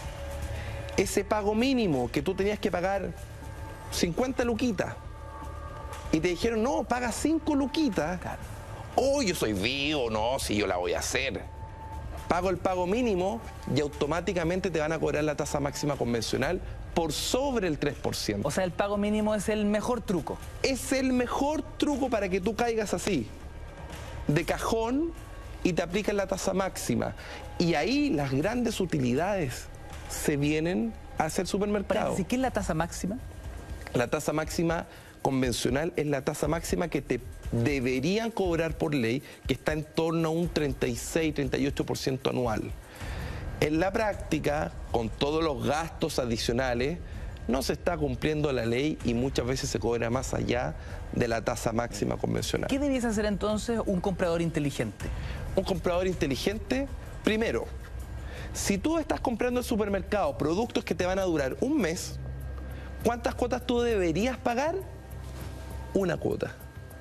Ese pago mínimo que tú tenías que pagar cincuenta luquitas y te dijeron, no, paga cinco luquitas. Claro. Oh, yo soy vivo, no, si yo la voy a hacer. Pago el pago mínimo y automáticamente te van a cobrar la tasa máxima convencional por sobre el tres por ciento. O sea, el pago mínimo es el mejor truco. Es el mejor truco para que tú caigas así, de cajón, y te aplican la tasa máxima. Y ahí las grandes utilidades se vienen hacia el supermercado. ¿Qué es la tasa máxima? La tasa máxima convencional es la tasa máxima que te deberían cobrar por ley, que está en torno a un treinta y seis, treinta y ocho por ciento anual. En la práctica, con todos los gastos adicionales, no se está cumpliendo la ley y muchas veces se cobra más allá de la tasa máxima convencional. ¿Qué debiese hacer entonces un comprador inteligente? Un comprador inteligente, primero, si tú estás comprando en el supermercado productos que te van a durar un mes, ¿cuántas cuotas tú deberías pagar? Una cuota.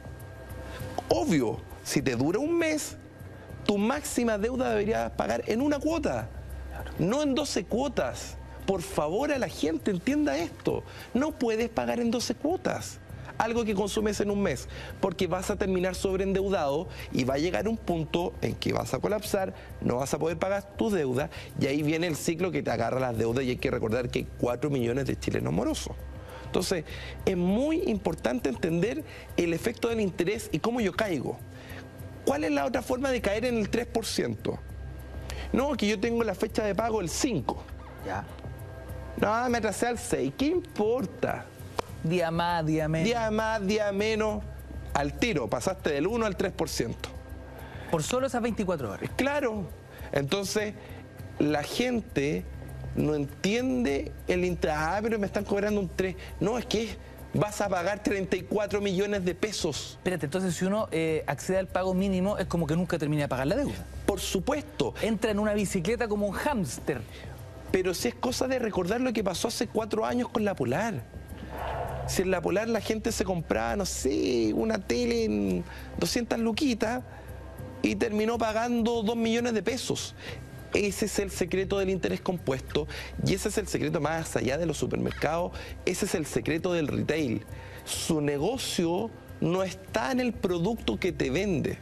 Obvio, si te dura un mes, tu máxima deuda deberías pagar en una cuota, no en doce cuotas. Por favor, a la gente entienda esto. No puedes pagar en doce cuotas algo que consumes en un mes, porque vas a terminar sobreendeudado y va a llegar un punto en que vas a colapsar, no vas a poder pagar tu deuda y ahí viene el ciclo que te agarra las deudas y hay que recordar que hay cuatro millones de chilenos morosos. Entonces, es muy importante entender el efecto del interés y cómo yo caigo. ¿Cuál es la otra forma de caer en el tres por ciento? No, que yo tengo la fecha de pago el cinco. Ya. No, me atrasé al seis. ¿Qué importa? Día más, día menos. Día más, día menos. Al tiro, pasaste del uno al tres por ciento. Por solo esas veinticuatro horas. Claro. Entonces, la gente no entiende el interés. Ah, pero me están cobrando un tres. No, es que vas a pagar treinta y cuatro millones de pesos. Espérate, entonces si uno eh, accede al pago mínimo es como que nunca termina de pagar la deuda. Por supuesto. Entra en una bicicleta como un hámster. Pero si es cosa de recordar lo que pasó hace cuatro años con la Polar. Si en la Polar la gente se compraba, no sé, una tele en doscientas luquitas y terminó pagando dos millones de pesos. Ese es el secreto del interés compuesto y ese es el secreto más allá de los supermercados, ese es el secreto del retail. Su negocio no está en el producto que te vende.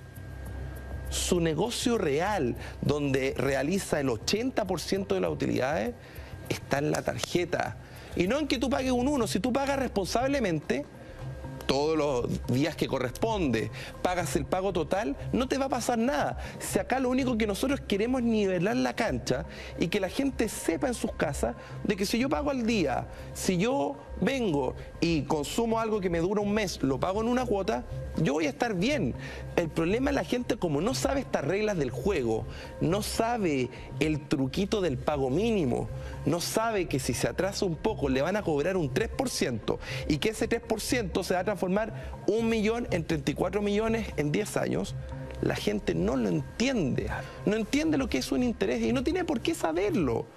Su negocio real, donde realiza el ochenta por ciento de las utilidades, está en la tarjeta. Y no en que tú pagues un uno, si tú pagas responsablemente, todos los días que corresponde, pagas el pago total, no te va a pasar nada. Si acá lo único que nosotros queremos es nivelar la cancha y que la gente sepa en sus casas de que si yo pago al día, si yo vengo y consumo algo que me dura un mes, lo pago en una cuota, yo voy a estar bien. El problema es la gente, como no sabe estas reglas del juego, no sabe el truquito del pago mínimo, no sabe que si se atrasa un poco le van a cobrar un tres por ciento y que ese tres por ciento se va a transformar un millón en treinta y cuatro millones en diez años, la gente no lo entiende. No entiende lo que es un interés y no tiene por qué saberlo.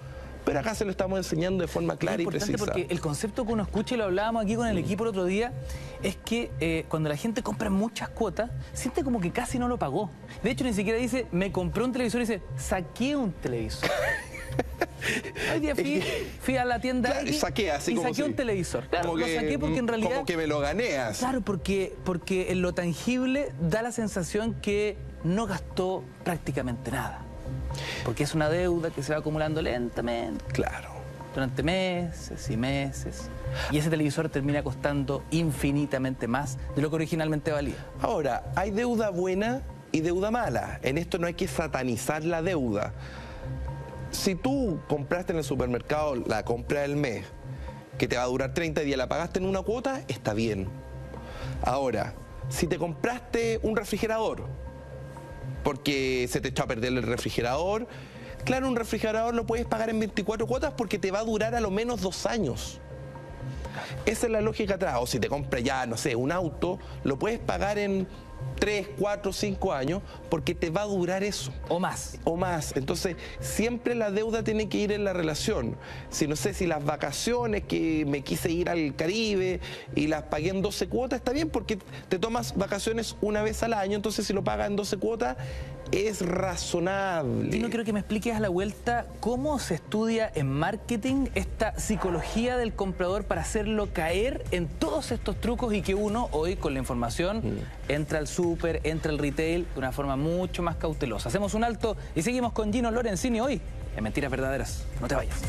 pero acá se lo estamos enseñando de forma clara y precisa. Es importante porque el concepto que uno escucha, y lo hablábamos aquí con el equipo el otro día, es que eh, cuando la gente compra muchas cuotas, siente como que casi no lo pagó. De hecho, ni siquiera dice, me compré un televisor, dice, saqué un televisor. Hoy día fui, fui a la tienda claro, y saqué, así y como saqué si, un televisor. Claro, como lo que, saqué porque en realidad... Como que me lo ganeas. Claro, porque, porque en lo tangible da la sensación que no gastó prácticamente nada. Porque es una deuda que se va acumulando lentamente. Claro. Durante meses y meses. Y ese televisor termina costando infinitamente más de lo que originalmente valía. Ahora, hay deuda buena y deuda mala. En esto no hay que satanizar la deuda. Si tú compraste en el supermercado la compra del mes, que te va a durar treinta días, la pagaste en una cuota, está bien. Ahora, si te compraste un refrigerador, porque se te echó a perder el refrigerador, claro, un refrigerador lo puedes pagar en veinticuatro cuotas porque te va a durar a lo menos dos años. Esa es la lógica atrás. O si te compras ya, no sé, un auto, lo puedes pagar en tres, cuatro, cinco años porque te va a durar eso. O más. O más. Entonces, siempre la deuda tiene que ir en la relación. Si no sé, si las vacaciones, que me quise ir al Caribe y las pagué en doce cuotas, está bien porque te tomas vacaciones una vez al año, entonces si lo pagas en doce cuotas, es razonable. Yo no quiero que me expliques a la vuelta cómo se estudia en marketing esta psicología del comprador para hacerlo caer en todos estos trucos y que uno hoy con la información mm. entra al súper, entra al retail de una forma mucho más cautelosa. Hacemos un alto y seguimos con Gino Lorenzini hoy en Mentiras Verdaderas. No te vayas.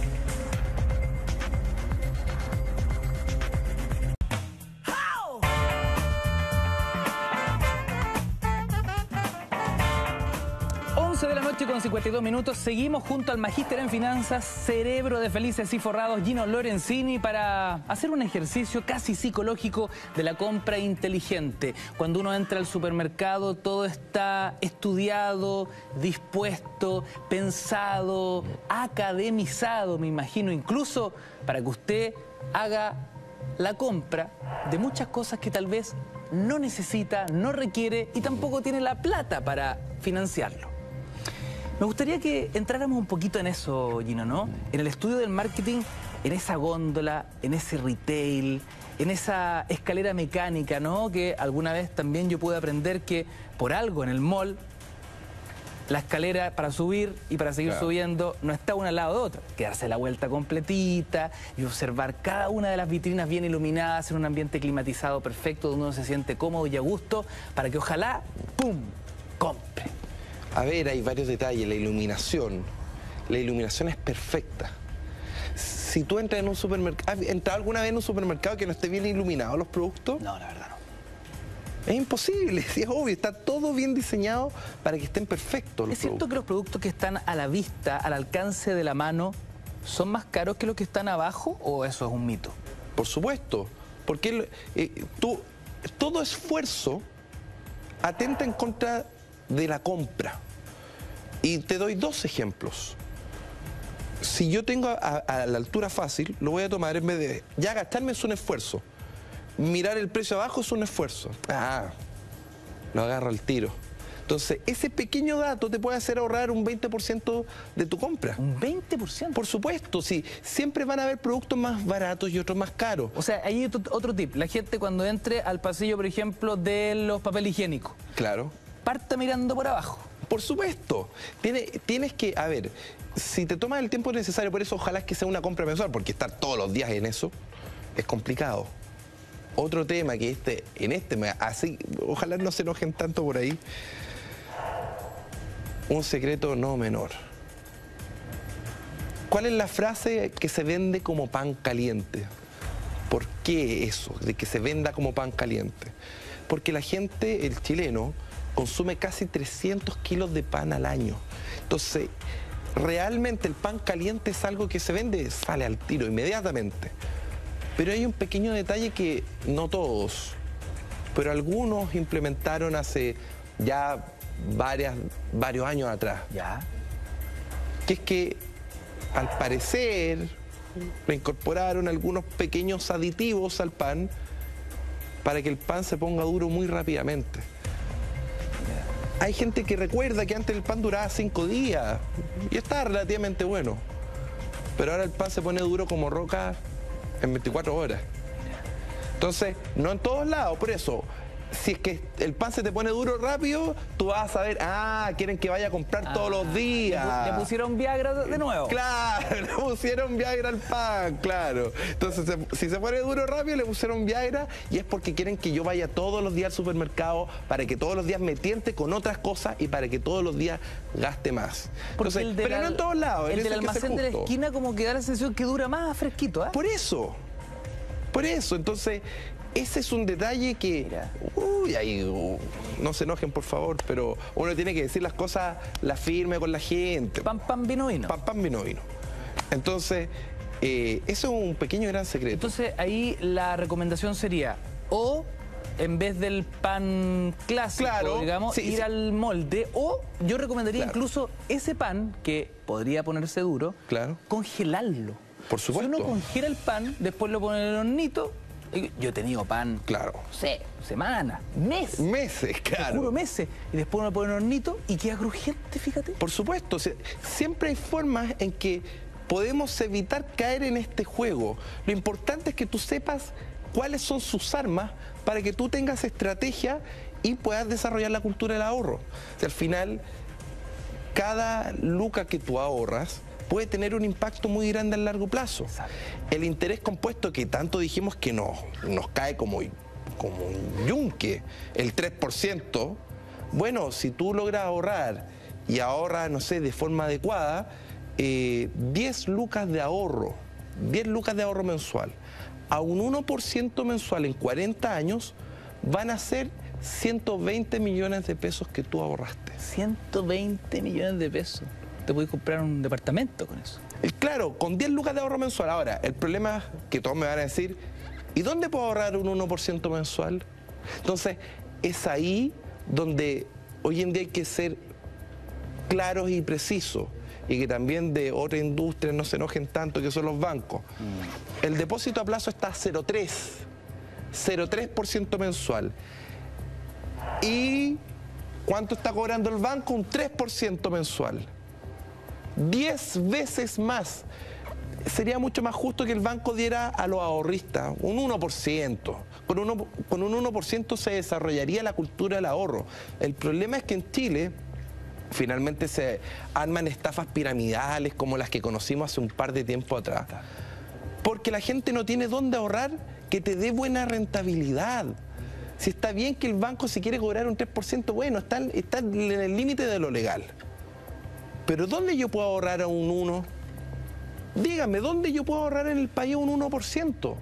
De la noche con cincuenta y dos minutos, seguimos junto al magíster en finanzas, cerebro de felices y forrados, Gino Lorenzini, para hacer un ejercicio casi psicológico de la compra inteligente. Cuando uno entra al supermercado, todo está estudiado, dispuesto, pensado, academizado, me imagino, incluso para que usted haga la compra de muchas cosas que tal vez no necesita, no requiere y tampoco tiene la plata para financiarlo. Me gustaría que entráramos un poquito en eso, Gino, ¿no? En el estudio del marketing, en esa góndola, en ese retail, en esa escalera mecánica, ¿no? Que alguna vez también yo pude aprender que por algo en el mall, la escalera para subir y para seguir claro. subiendo no está una al lado de otra. Quedarse la vuelta completita y observar cada una de las vitrinas bien iluminadas en un ambiente climatizado perfecto donde uno se siente cómodo y a gusto para que ojalá, ¡pum!, compre. A ver, hay varios detalles. La iluminación. La iluminación es perfecta. Si tú entras en un supermercado... ¿Has entrado alguna vez en un supermercado que no esté bien iluminado los productos? No, la verdad no. Es imposible, sí, es obvio. Está todo bien diseñado para que estén perfectos los ¿Es cierto productos. que los productos que están a la vista, al alcance de la mano, son más caros que los que están abajo o eso es un mito? Por supuesto. Porque eh, tú, todo esfuerzo atenta en contra de la compra. Y te doy dos ejemplos. Si yo tengo a, a la altura fácil, lo voy a tomar en vez de ya gastarme es un esfuerzo. Mirar el precio abajo es un esfuerzo. Ah, lo agarro al tiro. Entonces, ese pequeño dato te puede hacer ahorrar un veinte por ciento de tu compra. ¿Un veinte por ciento? Por supuesto, sí. Siempre van a haber productos más baratos y otros más caros. O sea, hay otro, otro tip. La gente cuando entre al pasillo, por ejemplo, de los papel higiénicos. Claro. Parta mirando por abajo. Por supuesto. Tienes, tienes que, a ver, si te tomas el tiempo necesario, por eso ojalá que sea una compra mensual, porque estar todos los días en eso es complicado. Otro tema que este, en este, así, ojalá no se enojen tanto por ahí. Un secreto no menor. ¿Cuál es la frase que se vende como pan caliente? ¿Por qué eso, de que se venda como pan caliente? Porque la gente, el chileno, consume casi trescientos kilos de pan al año. Entonces, realmente el pan caliente es algo que se vende, sale al tiro inmediatamente. Pero hay un pequeño detalle que no todos, pero algunos implementaron hace ya varias, varios años atrás. ¿Ya? Que es que, al parecer, le incorporaron algunos pequeños aditivos al pan para que el pan se ponga duro muy rápidamente. Hay gente que recuerda que antes el pan duraba cinco días y estaba relativamente bueno. pero ahora el pan se pone duro como roca en veinticuatro horas. Entonces, no en todos lados, por eso, si es que el pan se te pone duro rápido, tú vas a saber, ah, quieren que vaya a comprar ah, todos los días. Le pusieron Viagra de nuevo. Claro, le pusieron Viagra al pan, claro. Entonces, se, si se pone duro rápido, le pusieron Viagra y es porque quieren que yo vaya todos los días al supermercado para que todos los días me tiente con otras cosas y para que todos los días gaste más. Entonces, el pero la, no en todos lados. El en del almacén de la esquina como que da la sensación que dura más fresquito, ¿eh? Por eso, por eso, entonces... Ese es un detalle que, uy, ahí, uh, no se enojen por favor, pero uno tiene que decir las cosas, la firme con la gente. Pan, pan, vino, vino. Pan, pan, vino, vino. Entonces, eh, eso es un pequeño gran secreto. Entonces, ahí la recomendación sería, o en vez del pan clásico, claro, digamos, sí, ir sí. al molde, o yo recomendaría claro. incluso ese pan, que podría ponerse duro, claro. congelarlo. Por supuesto. Si uno congela el pan, después lo pone en el hornito. Yo he tenido pan, claro, no sé, semanas, meses. Meses, claro. Puro meses. Y después uno lo pone en el hornito y queda crujiente, fíjate. Por supuesto, siempre hay formas en que podemos evitar caer en este juego. Lo importante es que tú sepas cuáles son sus armas para que tú tengas estrategia y puedas desarrollar la cultura del ahorro. O sea, al final, cada luca que tú ahorras puede tener un impacto muy grande a largo plazo. Exacto. El interés compuesto que tanto dijimos que no, nos cae como, como un yunque, el tres por ciento, bueno, si tú logras ahorrar y ahorras, no sé, de forma adecuada, eh, diez lucas de ahorro, diez lucas de ahorro mensual, a un uno por ciento mensual en cuarenta años, van a ser ciento veinte millones de pesos que tú ahorraste. ciento veinte millones de pesos. Te puedes comprar un departamento con eso. Claro, con diez lucas de ahorro mensual. Ahora, el problema es que todos me van a decir, ¿y dónde puedo ahorrar un uno por ciento mensual? Entonces, es ahí donde hoy en día hay que ser claros y precisos. Y que también de otra industria no se enojen tanto, que son los bancos. Mm. El depósito a plazo está a cero coma tres, cero coma tres por ciento mensual. ¿Y cuánto está cobrando el banco? Un tres por ciento mensual. diez veces más. Sería mucho más justo que el banco diera a los ahorristas un uno por ciento. Con, uno, con un uno por ciento se desarrollaría la cultura del ahorro. El problema es que en Chile finalmente se arman estafas piramidales como las que conocimos hace un par de tiempo atrás. Porque la gente no tiene dónde ahorrar que te dé buena rentabilidad. Si está bien que el banco si quiere cobrar un tres por ciento, bueno, está, está en el límite de lo legal. Pero ¿dónde yo puedo ahorrar a un uno? Dígame, ¿dónde yo puedo ahorrar en el país un uno por ciento?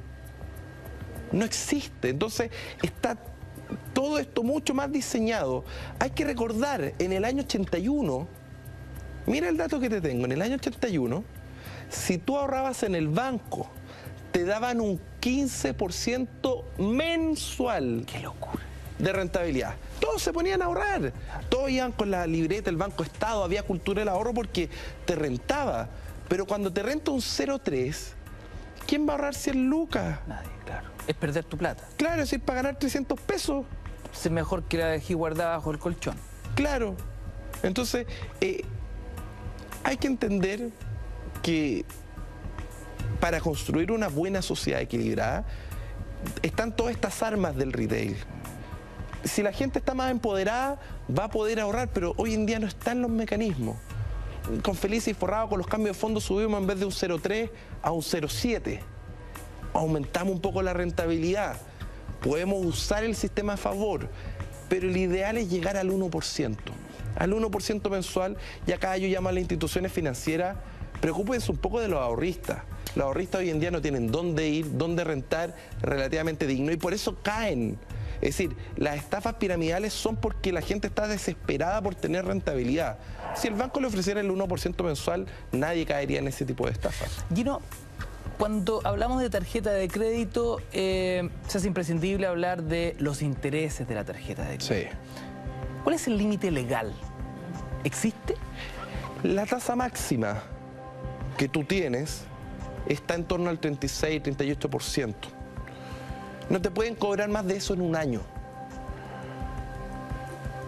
No existe. Entonces, está todo esto mucho más diseñado. Hay que recordar, en el año ochenta y uno, mira el dato que te tengo, en el año ochenta y uno, si tú ahorrabas en el banco, te daban un quince por ciento mensual. ¡Qué locura! De rentabilidad. Todos se ponían a ahorrar. Todos iban con la libreta, el Banco Estado, había cultura del ahorro porque te rentaba. Pero cuando te renta un cero coma tres, ¿quién va a ahorrar cien lucas? Nadie, claro. Es perder tu plata. Claro, es decir, para ganar trescientos pesos. Es mejor que la dejé guardada bajo el colchón. Claro. Entonces, eh, hay que entender que para construir una buena sociedad equilibrada, están todas estas armas del retail. Si la gente está más empoderada, va a poder ahorrar, pero hoy en día no están los mecanismos. Con Feliz y Forrado, con los cambios de fondo, subimos en vez de un cero coma tres a un cero coma siete. Aumentamos un poco la rentabilidad. Podemos usar el sistema a favor, pero el ideal es llegar al uno por ciento. Al uno por ciento mensual, y acá yo llamo a las instituciones financieras, preocúpense un poco de los ahorristas. Los ahorristas hoy en día no tienen dónde ir, dónde rentar relativamente digno, y por eso caen. Es decir, las estafas piramidales son porque la gente está desesperada por tener rentabilidad. Si el banco le ofreciera el uno por ciento mensual, nadie caería en ese tipo de estafas. Gino, cuando hablamos de tarjeta de crédito, eh, se hace imprescindible hablar de los intereses de la tarjeta de crédito. Sí. ¿Cuál es el límite legal? ¿Existe? La tasa máxima que tú tienes está en torno al treinta y seis, treinta y ocho por ciento. No te pueden cobrar más de eso en un año.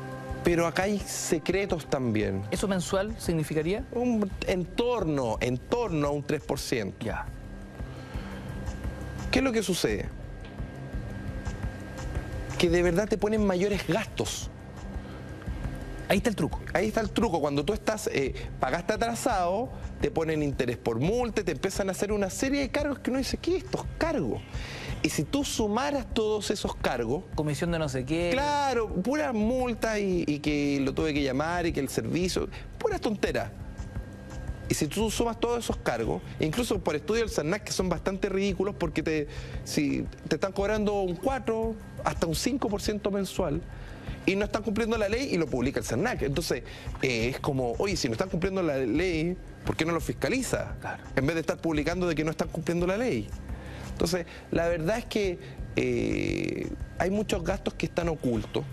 Pero acá hay secretos también. ¿Eso mensual significaría? Un, en torno, en torno a un tres por ciento. Ya. ¿Qué es lo que sucede? Que de verdad te ponen mayores gastos. Ahí está el truco. Ahí está el truco. Cuando tú estás, eh, pagaste atrasado, te ponen interés por multa, te empiezan a hacer una serie de cargos que uno dice, ¿qué es estos cargos? Y si tú sumaras todos esos cargos... Comisión de no sé qué... Claro, puras multas y, y que lo tuve que llamar y que el servicio... Puras tonteras. Y si tú sumas todos esos cargos, incluso por estudio del CERNAC, que son bastante ridículos porque te, si te están cobrando un cuatro, hasta un cinco por ciento mensual, y no están cumpliendo la ley y lo publica el CERNAC. Entonces, eh, es como, oye, si no están cumpliendo la ley, ¿por qué no lo fiscaliza? Claro. En vez de estar publicando de que no están cumpliendo la ley. Entonces, la verdad es que eh, hay muchos gastos que están ocultos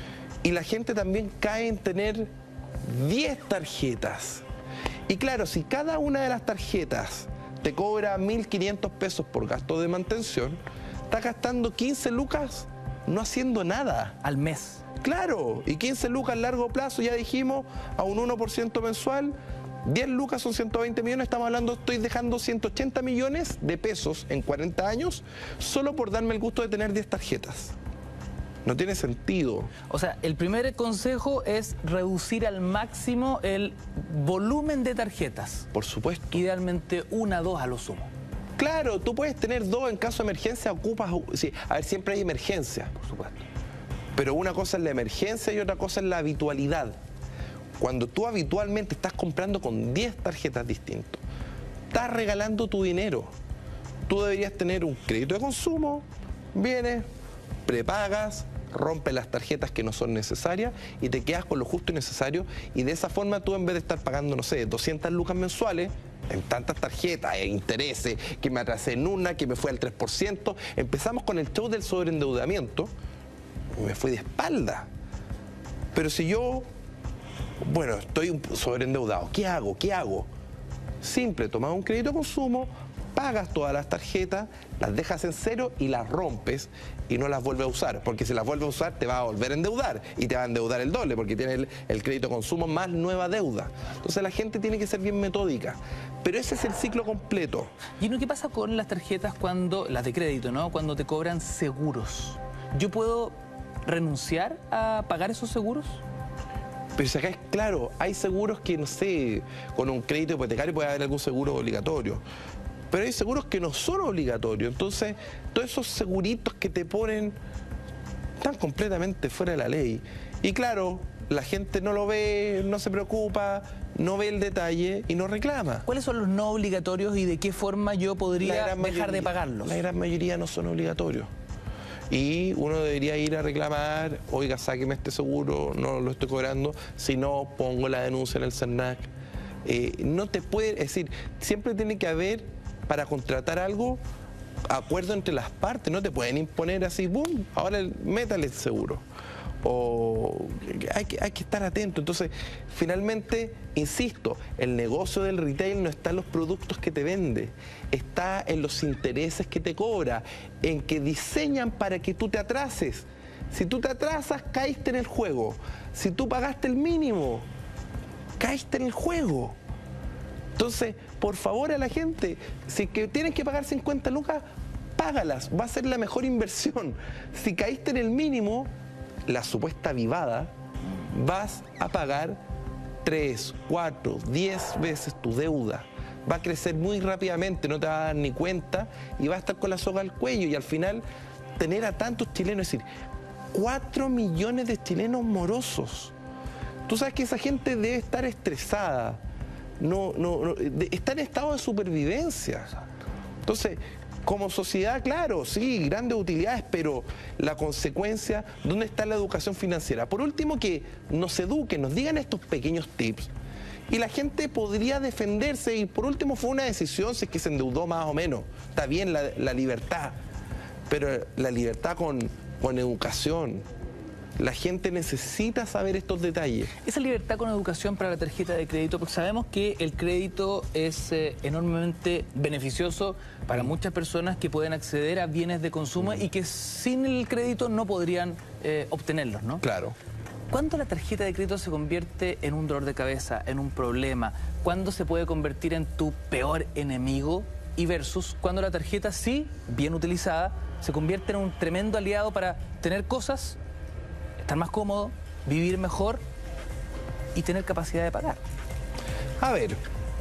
y la gente también cae en tener diez tarjetas. Y claro, si cada una de las tarjetas te cobra mil quinientos pesos por gasto de mantención, estás gastando quince lucas no haciendo nada. Al mes. Claro, y quince lucas a largo plazo, ya dijimos, a un uno por ciento mensual, diez lucas son ciento veinte millones, estamos hablando, estoy dejando ciento ochenta millones de pesos en cuarenta años solo por darme el gusto de tener diez tarjetas. No tiene sentido. O sea, el primer consejo es reducir al máximo el volumen de tarjetas. Por supuesto. Idealmente una, dos a lo sumo. Claro, tú puedes tener dos en caso de emergencia, ocupas... Sí, a ver, siempre hay emergencia. Por supuesto. Pero una cosa es la emergencia y otra cosa es la habitualidad. Cuando tú habitualmente estás comprando con diez tarjetas distintas, estás regalando tu dinero. Tú deberías tener un crédito de consumo, vienes, prepagas, rompes las tarjetas que no son necesarias y te quedas con lo justo y necesario, y de esa forma tú, en vez de estar pagando, no sé, doscientas lucas mensuales en tantas tarjetas e intereses, que me atrasé en una, que me fue al tres por ciento, empezamos con el show del sobreendeudamiento y me fui de espalda. Pero si yo, bueno, estoy sobreendeudado, ¿qué hago? ¿Qué hago? Simple, tomas un crédito de consumo, pagas todas las tarjetas, las dejas en cero y las rompes y no las vuelves a usar, porque si las vuelves a usar te va a volver a endeudar y te va a endeudar el doble, porque tienes el, el crédito de consumo más nueva deuda. Entonces la gente tiene que ser bien metódica, pero ese es el ciclo completo. ¿Y no qué pasa con las tarjetas cuando, las de crédito, ¿no? Cuando te cobran seguros? ¿Yo puedo renunciar a pagar esos seguros? Pero si acá es claro, hay seguros que, no sé, con un crédito hipotecario puede haber algún seguro obligatorio. Pero hay seguros que no son obligatorios. Entonces, todos esos seguritos que te ponen están completamente fuera de la ley. Y claro, la gente no lo ve, no se preocupa, no ve el detalle y no reclama. ¿Cuáles son los no obligatorios y de qué forma yo podría dejar mayoría, de pagarlos? La gran mayoría no son obligatorios. Y uno debería ir a reclamar, oiga, sáqueme este seguro, no lo estoy cobrando, si no, pongo la denuncia en el CERNAC. Eh, no te puede, es decir, siempre tiene que haber, para contratar algo, acuerdo entre las partes. No te pueden imponer así, boom, ahora métale el seguro. O hay que, hay que estar atento. Entonces, finalmente, insisto, el negocio del retail no está en los productos que te vende, está en los intereses que te cobra, en que diseñan para que tú te atrases. Si tú te atrasas, caíste en el juego. Si tú pagaste el mínimo, caíste en el juego. Entonces, por favor, a la gente, si que tienes que pagar cincuenta lucas, págalas, va a ser la mejor inversión. Si caíste en el mínimo, la supuesta vivada, vas a pagar tres, cuatro, diez veces tu deuda. Va a crecer muy rápidamente, no te vas a dar ni cuenta y vas a estar con la soga al cuello. Y al final, tener a tantos chilenos, es decir, cuatro millones de chilenos morosos. Tú sabes que esa gente debe estar estresada. No, no, no, está en estado de supervivencia. Entonces, como sociedad, claro, sí, grandes utilidades, pero la consecuencia, ¿dónde está la educación financiera? Por último, que nos eduquen, nos digan estos pequeños tips y la gente podría defenderse. Y por último, fue una decisión, si es que se endeudó más o menos. Está bien la, la libertad, pero la libertad con, con educación. La gente necesita saber estos detalles. Esa libertad con educación para la tarjeta de crédito, porque sabemos que el crédito es eh, enormemente beneficioso para muchas personas que pueden acceder a bienes de consumo mm. y que sin el crédito no podrían eh, obtenerlos, ¿no? Claro. ¿Cuándo la tarjeta de crédito se convierte en un dolor de cabeza, en un problema? ¿Cuándo se puede convertir en tu peor enemigo? Y versus cuando la tarjeta, sí, bien utilizada, se convierte en un tremendo aliado para tener cosas, estar más cómodo, vivir mejor y tener capacidad de pagar. A ver,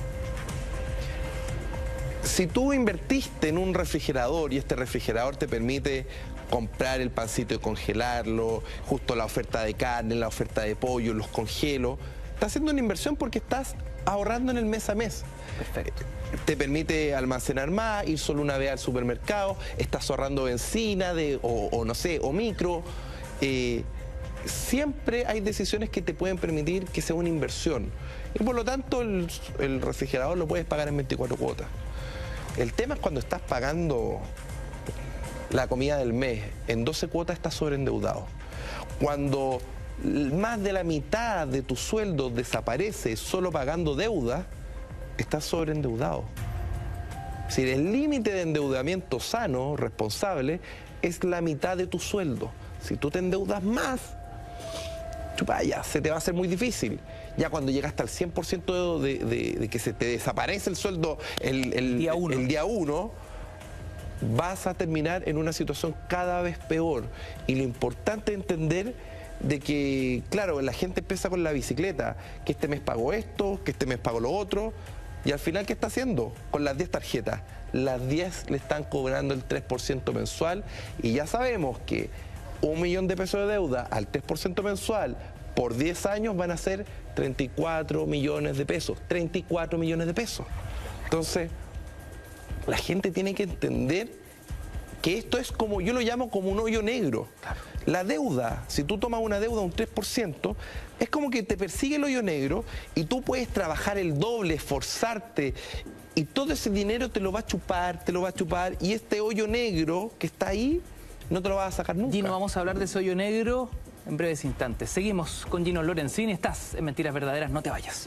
si tú invertiste en un refrigerador y este refrigerador te permite comprar el pancito y congelarlo, justo la oferta de carne, la oferta de pollo, los congelo, estás haciendo una inversión porque estás ahorrando en el mes a mes. Perfecto. Te permite almacenar más, ir solo una vez al supermercado, estás ahorrando benzina de, o, o no sé, o micro. Eh, siempre hay decisiones que te pueden permitir que sea una inversión. Y por lo tanto el, el refrigerador lo puedes pagar en veinticuatro cuotas. El tema es cuando estás pagando la comida del mes en doce cuotas, estás sobreendeudado. Cuando más de la mitad de tu sueldo desaparece solo pagando deuda, estás sobreendeudado. Es decir, el límite de endeudamiento sano, responsable, es la mitad de tu sueldo. Si tú te endeudas más, vaya, se te va a hacer muy difícil. Ya cuando llegas hasta el cien por ciento de, de, de que se te desaparece el sueldo el, el, día uno. el día uno, vas a terminar en una situación cada vez peor. Y lo importante es entender de que, claro, la gente empieza con la bicicleta, que este mes pago esto, que este mes pago lo otro, y al final, ¿qué está haciendo? Con las diez tarjetas, las diez le están cobrando el tres por ciento mensual, y ya sabemos que un millón de pesos de deuda al tres por ciento mensual por diez años van a ser treinta y cuatro millones de pesos, treinta y cuatro millones de pesos. Entonces, la gente tiene que entender que esto es como, yo lo llamo como un hoyo negro. Claro. La deuda, si tú tomas una deuda un tres por ciento, es como que te persigue el hoyo negro y tú puedes trabajar el doble, esforzarte, y todo ese dinero te lo va a chupar, te lo va a chupar, y este hoyo negro que está ahí, no te lo vas a sacar nunca. Gino, vamos a hablar de ese hoyo negro en breves instantes. Seguimos con Gino Lorenzini, estás en Mentiras Verdaderas, no te vayas.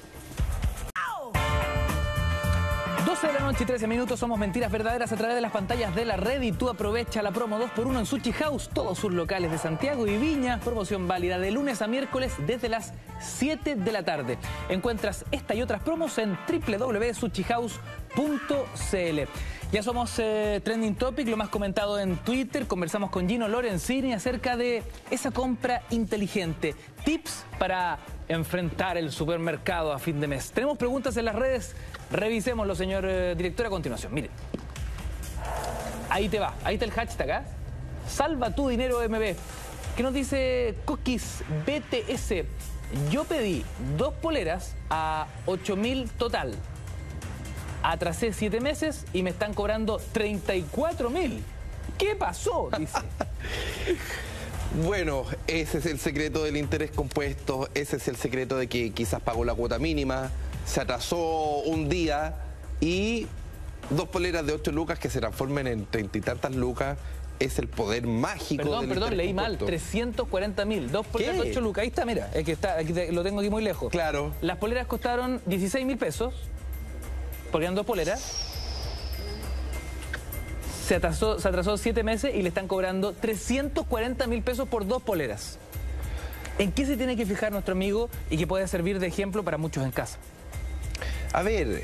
doce de la noche y trece minutos, somos Mentiras Verdaderas a través de las pantallas de la red, y tú aprovecha la promo dos por uno en Sushi House, todos sus locales de Santiago y Viña, promoción válida de lunes a miércoles desde las siete de la tarde. Encuentras esta y otras promos en w w w punto sushi house punto c l. Ya somos eh, Trending Topic, lo más comentado en Twitter. Conversamos con Gino Lorenzini acerca de esa compra inteligente. Tips para enfrentar el supermercado a fin de mes. Tenemos preguntas en las redes. Revisémoslo, señor eh, director, a continuación. Mire. Ahí te va. Ahí está el hashtag, ¿eh? Salva tu dinero M B. ¿Qué nos dice Cookies B T S? Yo pedí dos poleras a ocho mil total. Atrasé siete meses y me están cobrando treinta y cuatro mil. ¿Qué pasó? Dice. Bueno, ese es el secreto del interés compuesto, ese es el secreto de que quizás pagó la cuota mínima, se atrasó un día y dos poleras de ocho lucas que se transformen en treinta y tantas lucas. Es el poder mágico. Perdón, del perdón, interés leí mal. compuesto. trescientos cuarenta mil. Dos poleras de ocho lucas. Ahí está, mira. Es que está, aquí te- lo tengo aquí muy lejos. Claro. Las poleras costaron dieciséis mil pesos. Porque eran dos poleras. Se atrasó, se atrasó siete meses y le están cobrando trescientos cuarenta mil pesos por dos poleras. ¿En qué se tiene que fijar nuestro amigo y que puede servir de ejemplo para muchos en casa? A ver,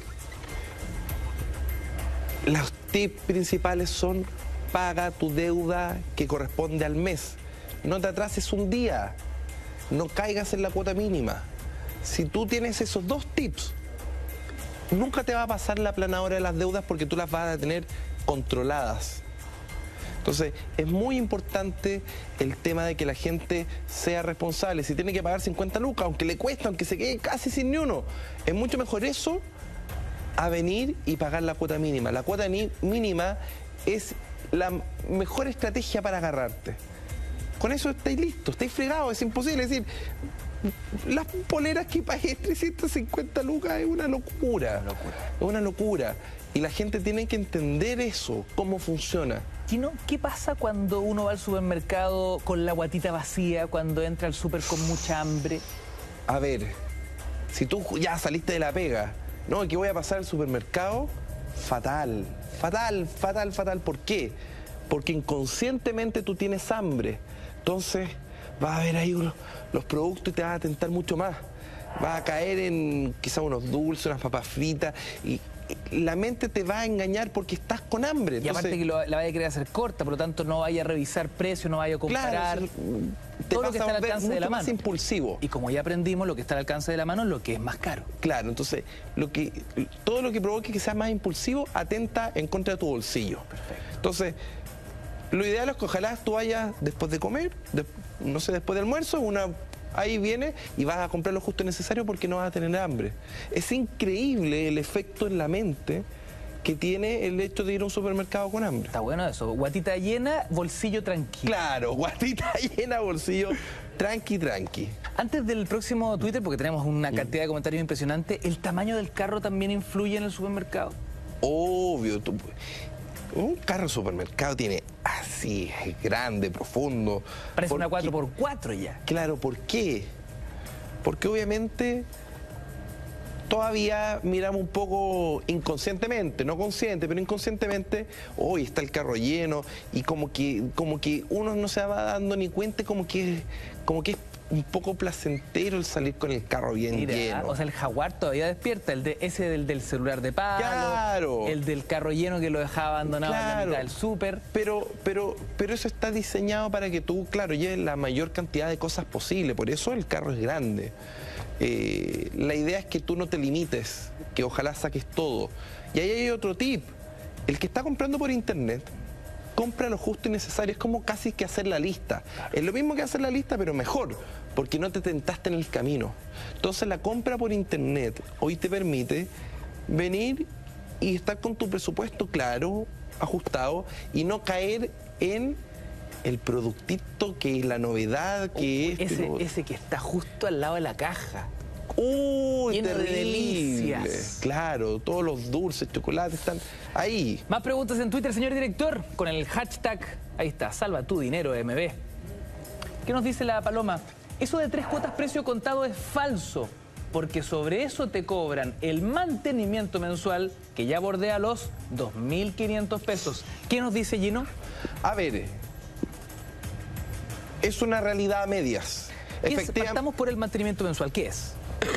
los tips principales son: paga tu deuda que corresponde al mes. No te atrases un día. No caigas en la cuota mínima. Si tú tienes esos dos tips, nunca te va a pasar la planadora de las deudas porque tú las vas a tener controladas. Entonces, es muy importante el tema de que la gente sea responsable. Si tiene que pagar cincuenta lucas, aunque le cuesta, aunque se quede casi sin ni uno, es mucho mejor eso a venir y pagar la cuota mínima. La cuota ni- mínima es la mejor estrategia para agarrarte. Con eso estáis listos, estáis fregados, es imposible. Es decir, las poleras que pagué trescientas cincuenta lucas es una locura. Una locura. Es una locura. Y la gente tiene que entender eso, cómo funciona. Gino, ¿qué pasa cuando uno va al supermercado con la guatita vacía, cuando entra al súper con mucha hambre? A ver, si tú ya saliste de la pega, no, que voy a pasar al supermercado, fatal, fatal, fatal, fatal. ¿Por qué? Porque inconscientemente tú tienes hambre. Entonces, vas a ver ahí unos, los productos y te vas a tentar mucho más. Vas a caer en quizás unos dulces, unas papas fritas y la mente te va a engañar porque estás con hambre. Y aparte Entonces, que lo, la vaya a querer hacer corta, por lo tanto no vaya a revisar precios, no vaya a comparar. Claro, te todo vas lo que a está al volver alcance de mucho la más mano. impulsivo. Y como ya aprendimos, lo que está al alcance de la mano es lo que es más caro. Claro, entonces lo que, todo lo que provoque que sea más impulsivo atenta en contra de tu bolsillo. Perfecto. Entonces, lo ideal es que ojalá tú vayas después de comer, de, no sé, después del almuerzo, una... ahí viene y vas a comprar lo justo y necesario porque no vas a tener hambre. Es increíble el efecto en la mente que tiene el hecho de ir a un supermercado con hambre. Está bueno eso. Guatita llena, bolsillo tranquilo. Claro, guatita llena, bolsillo tranqui, tranqui. Antes del próximo Twitter, porque tenemos una cantidad de comentarios impresionante, ¿el tamaño del carro también influye en el supermercado? Obvio. Tú, un carro supermercado tiene así, es grande, profundo. Parece una Porque- cuatro por cuatro ya. Claro, ¿por qué? Porque obviamente todavía miramos un poco inconscientemente, no consciente, pero inconscientemente, hoy está el carro lleno y como que, como que uno no se va dando ni cuenta, como que, como que es un poco placentero el salir con el carro bien Mira, lleno. o sea, el Jaguar todavía despierta, el de ese del, del celular de palo, Claro. el del carro lleno que lo dejaba abandonado en la Claro. mitad del súper. Pero, pero, pero eso está diseñado para que tú, claro, lleves la mayor cantidad de cosas posible. Por eso el carro es grande. Eh, la idea es que tú no te limites, que ojalá saques todo. Y ahí hay otro tip. El que está comprando por internet, compra lo justo y necesario. Es como casi que hacer la lista. Es lo mismo que hacer la lista, pero mejor, porque no te tentaste en el camino. Entonces la compra por internet hoy te permite venir y estar con tu presupuesto claro, ajustado, y no caer en el productito que es la novedad, que es... Ese, ese que está justo al lado de la caja. ¡Uy, lleno de terrible! delicias. Claro, todos los dulces, chocolates están ahí. Más preguntas en Twitter, señor director, con el hashtag, ahí está, salva tu dinero M B. ¿Qué nos dice la Paloma? Eso de tres cuotas precio contado es falso, porque sobre eso te cobran el mantenimiento mensual que ya bordea los dos mil quinientos pesos. ¿Qué nos dice Gino? A ver, es una realidad a medias. ¿Qué es? Efectiva- Partamos por el mantenimiento mensual, ¿qué es?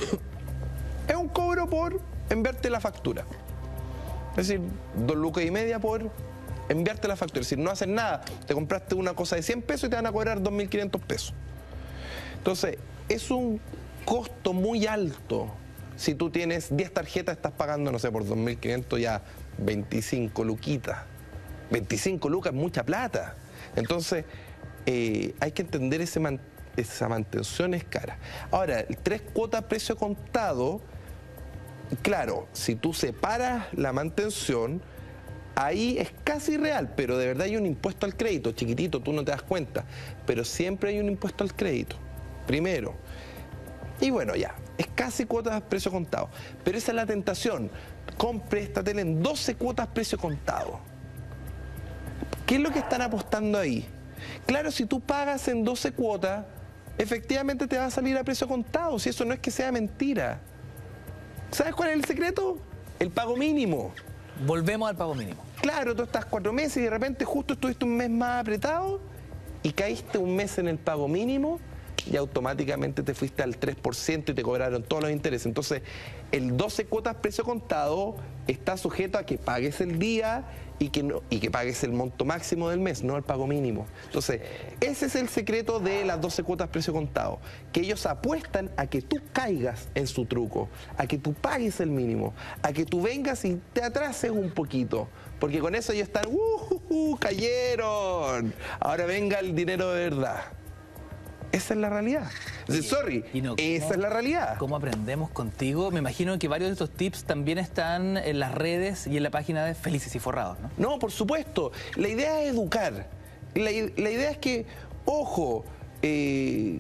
Es un cobro por enviarte la factura. Es decir, dos lucas y media por enviarte la factura. Es decir, no haces nada. Te compraste una cosa de cien pesos y te van a cobrar dos mil quinientos pesos. Entonces, es un costo muy alto. Si tú tienes diez tarjetas, estás pagando, no sé, por dos mil quinientos ya veinticinco luquitas. veinticinco lucas es mucha plata. Entonces, eh, hay que entender ese man- esa mantención es cara. Ahora, el tres cuotas precio contado, claro, si tú separas la mantención, ahí es casi real, pero de verdad hay un impuesto al crédito, chiquitito, tú no te das cuenta, pero siempre hay un impuesto al crédito, primero. Y bueno, ya, es casi cuotas precio contado, pero esa es la tentación. Compre esta tele en doce cuotas precio contado. ¿Qué es lo que están apostando ahí? Claro, si tú pagas en doce cuotas, efectivamente te va a salir a precio contado, si eso no es que sea mentira. ¿Sabes cuál es el secreto? El pago mínimo. Volvemos al pago mínimo. Claro, tú estás cuatro meses y de repente justo estuviste un mes más apretado y caíste un mes en el pago mínimo y automáticamente te fuiste al tres por ciento y te cobraron todos los intereses. Entonces, el doce cuotas precio contado está sujeto a que pagues el día y que, no, y que pagues el monto máximo del mes, no el pago mínimo. Entonces, ese es el secreto de las doce cuotas precio contado, que ellos apuestan a que tú caigas en su truco, a que tú pagues el mínimo, a que tú vengas y te atrases un poquito, porque con eso ellos están, ¡uh, uh, uh, cayeron! Ahora venga el dinero de verdad. Esa es la realidad. Oye, Sorry, Gino, esa ¿cómo- es la realidad. ¿Cómo aprendemos contigo? Me imagino que varios de estos tips también están en las redes y en la página de Felices y Forrados, ¿no? No, por supuesto. La idea es educar. La, i- la idea es que, ojo, eh,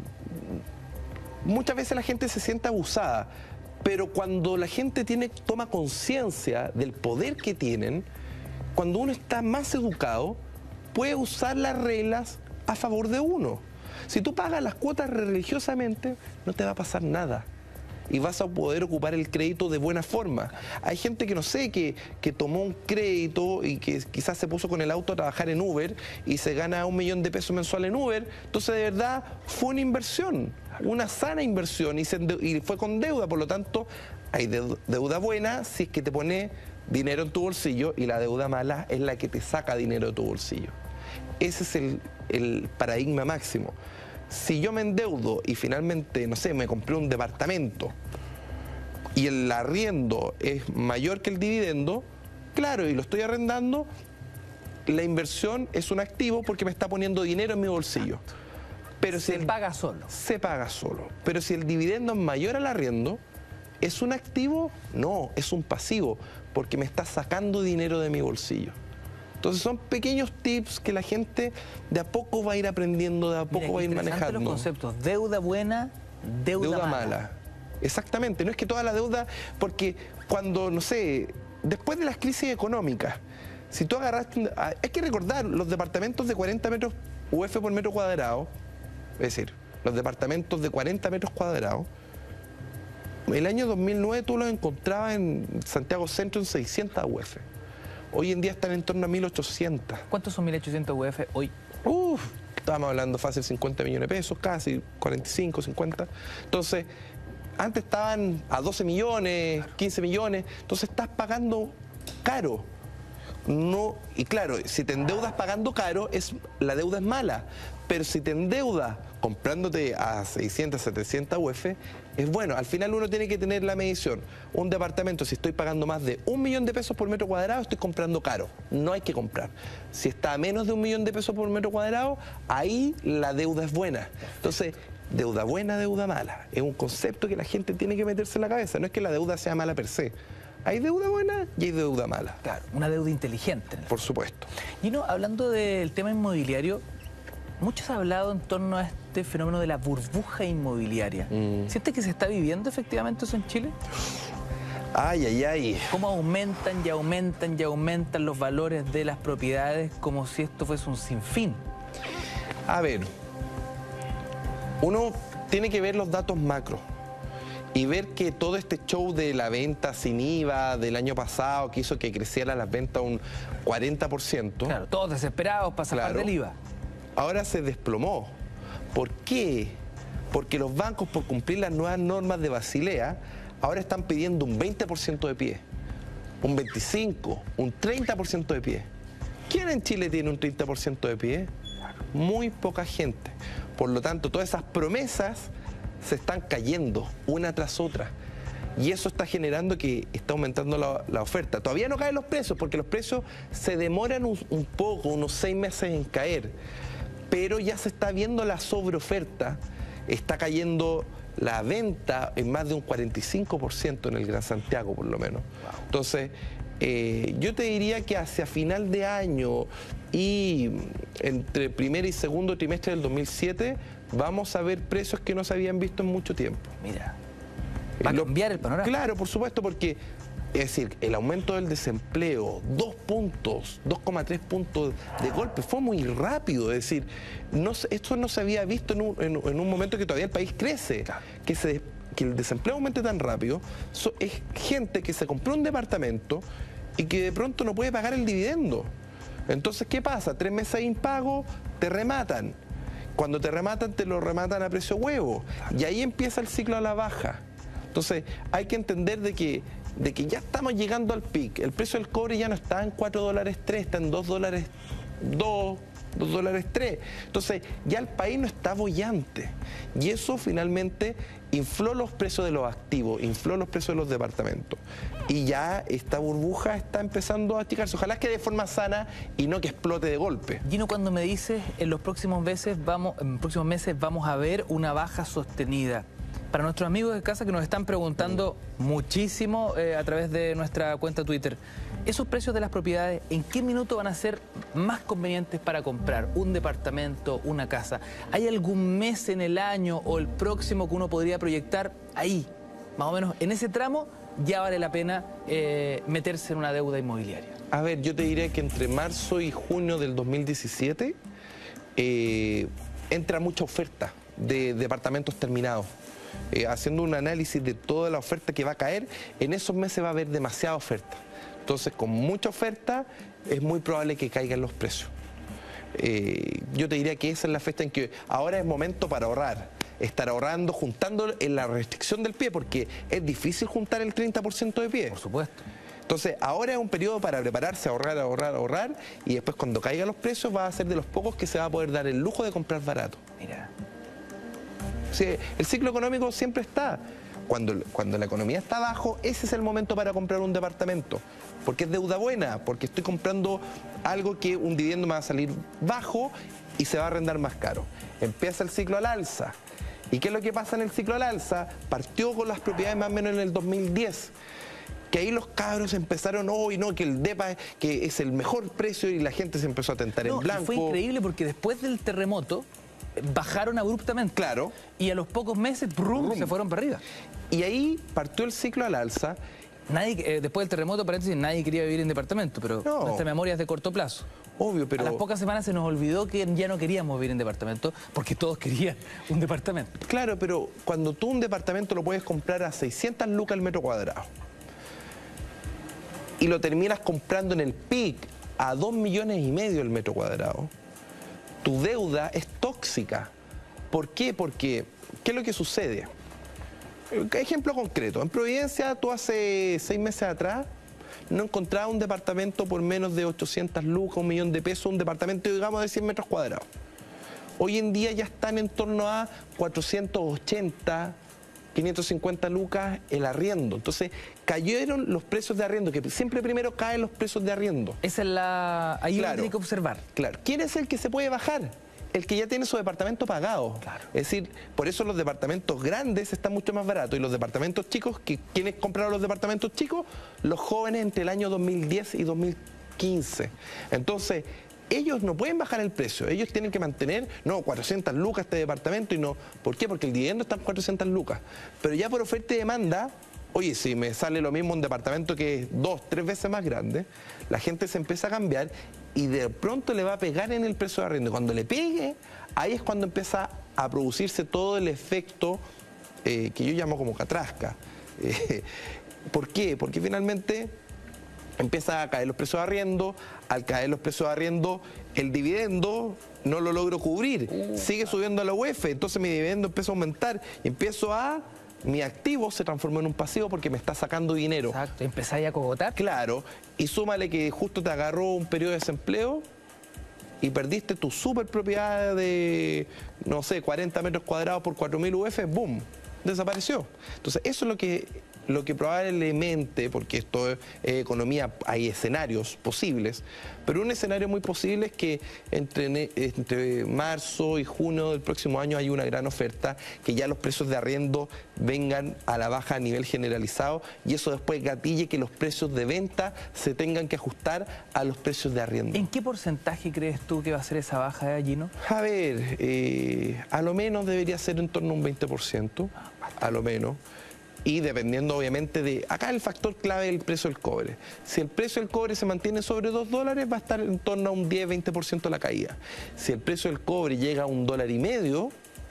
muchas veces la gente se siente abusada, pero cuando la gente tiene, toma conciencia del poder que tienen, cuando uno está más educado, puede usar las reglas a favor de uno. Si tú pagas las cuotas religiosamente, no te va a pasar nada. y vas a poder ocupar el crédito de buena forma. Hay gente que no sé, que, que tomó un crédito y que quizás se puso con el auto a trabajar en Uber y se gana un millón de pesos mensual en Uber, entonces de verdad fue una inversión, una sana inversión y, se y fue con deuda, por lo tanto hay deuda buena si es que te pone dinero en tu bolsillo y la deuda mala es la que te saca dinero de tu bolsillo. Ese es el, el paradigma máximo. Si yo me endeudo y finalmente, no sé, me compré un departamento y el arriendo es mayor que el dividendo, claro, y lo estoy arrendando, la inversión es un activo porque me está poniendo dinero en mi bolsillo. Pero si se el, paga solo. Se paga solo. Pero si el dividendo es mayor al arriendo, ¿es un activo? No, es un pasivo, porque me está sacando dinero de mi bolsillo. Entonces son pequeños tips que la gente de a poco va a ir aprendiendo, de a poco Mira, va a ir manejando. Los conceptos, deuda buena, deuda, deuda mala. mala. Exactamente, no es que toda la deuda, porque cuando, no sé, después de las crisis económicas, si tú agarraste, hay que recordar, los departamentos de cuarenta metros U F por metro cuadrado, es decir, los departamentos de cuarenta metros cuadrados, el año dos mil nueve tú los encontrabas en Santiago Centro en seiscientas U F. Hoy en día están en torno a mil ochocientas. ¿Cuántos son mil ochocientos U F hoy? Uf, estábamos hablando fácil cincuenta millones de pesos, casi cuarenta y cinco, cincuenta. Entonces, antes estaban a doce millones, quince millones, entonces estás pagando caro. No, y claro, si te endeudas pagando caro, es, la deuda es mala. Pero si te endeudas comprándote a seiscientas, setecientas U F, es bueno. Al final uno tiene que tener la medición. Un departamento, si estoy pagando más de un millón de pesos por metro cuadrado, estoy comprando caro. No hay que comprar. Si está a menos de un millón de pesos por metro cuadrado, ahí la deuda es buena. Entonces, deuda buena, deuda mala. Es un concepto que la gente tiene que meterse en la cabeza. No es que la deuda sea mala per se. Hay deuda buena y hay deuda mala. Claro, una deuda inteligente. Por supuesto. Y no, hablando del tema inmobiliario, muchos han hablado en torno a este fenómeno de la burbuja inmobiliaria. Mm. ¿Sientes que se está viviendo efectivamente eso en Chile? Ay, ay, ay. ¿Cómo aumentan y aumentan y aumentan los valores de las propiedades como si esto fuese un sinfín? A ver, uno tiene que ver los datos macro y ver que todo este show de la venta sin I V A del año pasado, que hizo que crecieran las ventas un cuarenta por ciento. Claro, todos desesperados para sacar claro, del I V A. Ahora se desplomó. ¿Por qué? Porque los bancos, por cumplir las nuevas normas de Basilea, ahora están pidiendo un veinte por ciento de pie, un veinticinco por ciento, un treinta por ciento de pie. ¿Quién en Chile tiene un treinta por ciento de pie? Muy poca gente. Por lo tanto, todas esas promesas se están cayendo una tras otra. Y eso está generando que está aumentando la, la oferta. Todavía no caen los precios, porque los precios se demoran un, un poco, unos seis meses en caer. Pero ya se está viendo la sobreoferta, está cayendo la venta en más de un cuarenta y cinco por ciento en el Gran Santiago, por lo menos. Entonces, eh, yo te diría que hacia final de año y entre primer y segundo trimestre del dos mil siete, vamos a ver precios que no se habían visto en mucho tiempo. Mira, va a cambiar el panorama. Claro, por supuesto, porque es decir, el aumento del desempleo, dos puntos, dos coma tres puntos de golpe, fue muy rápido. Es decir, no, esto no se había visto en un, en, en un momento que todavía el país crece. Claro. Que, se, que el desempleo aumente tan rápido, so, es gente que se compró un departamento y que de pronto no puede pagar el dividendo. Entonces, ¿qué pasa? Tres meses de impago, te rematan. Cuando te rematan, te lo rematan a precio huevo. Claro. Y ahí empieza el ciclo a la baja. Entonces, hay que entender de que de que ya estamos llegando al pic. El precio del cobre ya no está en cuatro dólares tres, está en dos dólares dos, dos dólares tres. Entonces, ya el país no está boyante. Y eso finalmente infló los precios de los activos, infló los precios de los departamentos. Y ya esta burbuja está empezando a achicarse. Ojalá que de forma sana y no que explote de golpe. Gino, cuando me dices en los próximos meses vamos, en los próximos meses vamos a ver una baja sostenida, para nuestros amigos de casa que nos están preguntando muchísimo eh, a través de nuestra cuenta Twitter, ¿esos precios de las propiedades en qué minuto van a ser más convenientes para comprar un departamento, una casa? ¿Hay algún mes en el año o el próximo que uno podría proyectar ahí, más o menos en ese tramo, ya vale la pena eh, meterse en una deuda inmobiliaria? A ver, yo te diría que entre marzo y junio del dos mil diecisiete eh, entra mucha oferta de departamentos terminados. eh, haciendo un análisis de toda la oferta que va a caer, en esos meses va a haber demasiada oferta. Entonces, con mucha oferta, es muy probable que caigan los precios. Eh, yo te diría que esa es la fecha en que ahora es momento para ahorrar. Estar ahorrando, juntando en la restricción del pie, porque es difícil juntar el treinta por ciento de pie. Por supuesto. Entonces, ahora es un periodo para prepararse, ahorrar, ahorrar, ahorrar, y después cuando caigan los precios va a ser de los pocos que se va a poder dar el lujo de comprar barato. Mira. Sí, el ciclo económico siempre está. Cuando, cuando la economía está abajo, ese es el momento para comprar un departamento. Porque es deuda buena, porque estoy comprando algo que un dividendo me va a salir bajo y se va a arrendar más caro. Empieza el ciclo al alza. ¿Y qué es lo que pasa en el ciclo al alza? Partió con las propiedades más o menos en el dos mil diez. Que ahí los cabros empezaron, hoy no, que el DEPA que es el mejor precio, y la gente se empezó a tentar no, en blanco. Fue increíble porque después del terremoto bajaron abruptamente. Claro. Y a los pocos meses, brum, brum. se fueron para arriba. Y ahí partió el ciclo al alza. Nadie, eh, después del terremoto, paréntesis, nadie quería vivir en departamento, pero no. nuestra memoria es de corto plazo. Obvio, pero... A las pocas semanas se nos olvidó que ya no queríamos vivir en departamento, porque todos querían un departamento. Claro, pero cuando tú un departamento lo puedes comprar a seiscientas lucas el metro cuadrado, y lo terminas comprando en el P I C a dos millones y medio el metro cuadrado, tu deuda es tóxica. ¿Por qué? Porque, ¿qué es lo que sucede? Ejemplo concreto, en Providencia tú hace seis meses atrás no encontrabas un departamento por menos de ochocientas lucas, un millón de pesos, un departamento, digamos, de cien metros cuadrados. Hoy en día ya están en torno a cuatrocientos ochenta, quinientos cincuenta lucas el arriendo. Entonces, cayeron los precios de arriendo, que siempre primero caen los precios de arriendo. Esa es la... Ahí claro, uno tiene que observar. Claro. ¿Quién es el que se puede bajar? El que ya tiene su departamento pagado. Claro. Es decir, por eso los departamentos grandes están mucho más baratos, y los departamentos chicos, que ¿quiénes compraron los departamentos chicos? Los jóvenes entre el año dos mil diez y dos mil quince. Entonces, ellos no pueden bajar el precio, ellos tienen que mantener, no, cuatrocientas lucas este departamento, y no, ¿por qué? Porque el dividendo está en cuatrocientas lucas. Pero ya por oferta y demanda, oye, si me sale lo mismo un departamento que es dos, tres veces más grande, la gente se empieza a cambiar y de pronto le va a pegar en el precio de arriendo. Cuando le pegue, ahí es cuando empieza a producirse todo el efecto eh, que yo llamo como catrasca. Eh, ¿Por qué? Porque finalmente empieza a caer los precios de arriendo. Al caer los precios de arriendo, el dividendo no lo logro cubrir. Uh, Sigue subiendo a la U E F, entonces mi dividendo empieza a aumentar y empiezo a... Mi activo se transformó en un pasivo porque me está sacando dinero. Exacto, empezáis a cogotar. Claro, y súmale que justo te agarró un periodo de desempleo y perdiste tu super propiedad de, no sé, cuarenta metros cuadrados por cuatro mil U F, ¡boom!, desapareció. Entonces, eso es lo que, lo que probablemente, porque esto es eh, economía, hay escenarios posibles, pero un escenario muy posible es que entre, entre marzo y junio del próximo año hay una gran oferta, que ya los precios de arriendo vengan a la baja a nivel generalizado, y eso después gatille que los precios de venta se tengan que ajustar a los precios de arriendo. ¿En qué porcentaje crees tú que va a ser esa baja, Gino? A ver, eh, a lo menos debería ser en torno a un veinte por ciento, a lo menos. Y dependiendo obviamente de... Acá el factor clave es el precio del cobre. Si el precio del cobre se mantiene sobre dos dólares, va a estar en torno a un diez a veinte por ciento la caída. Si el precio del cobre llega a un dólar y medio,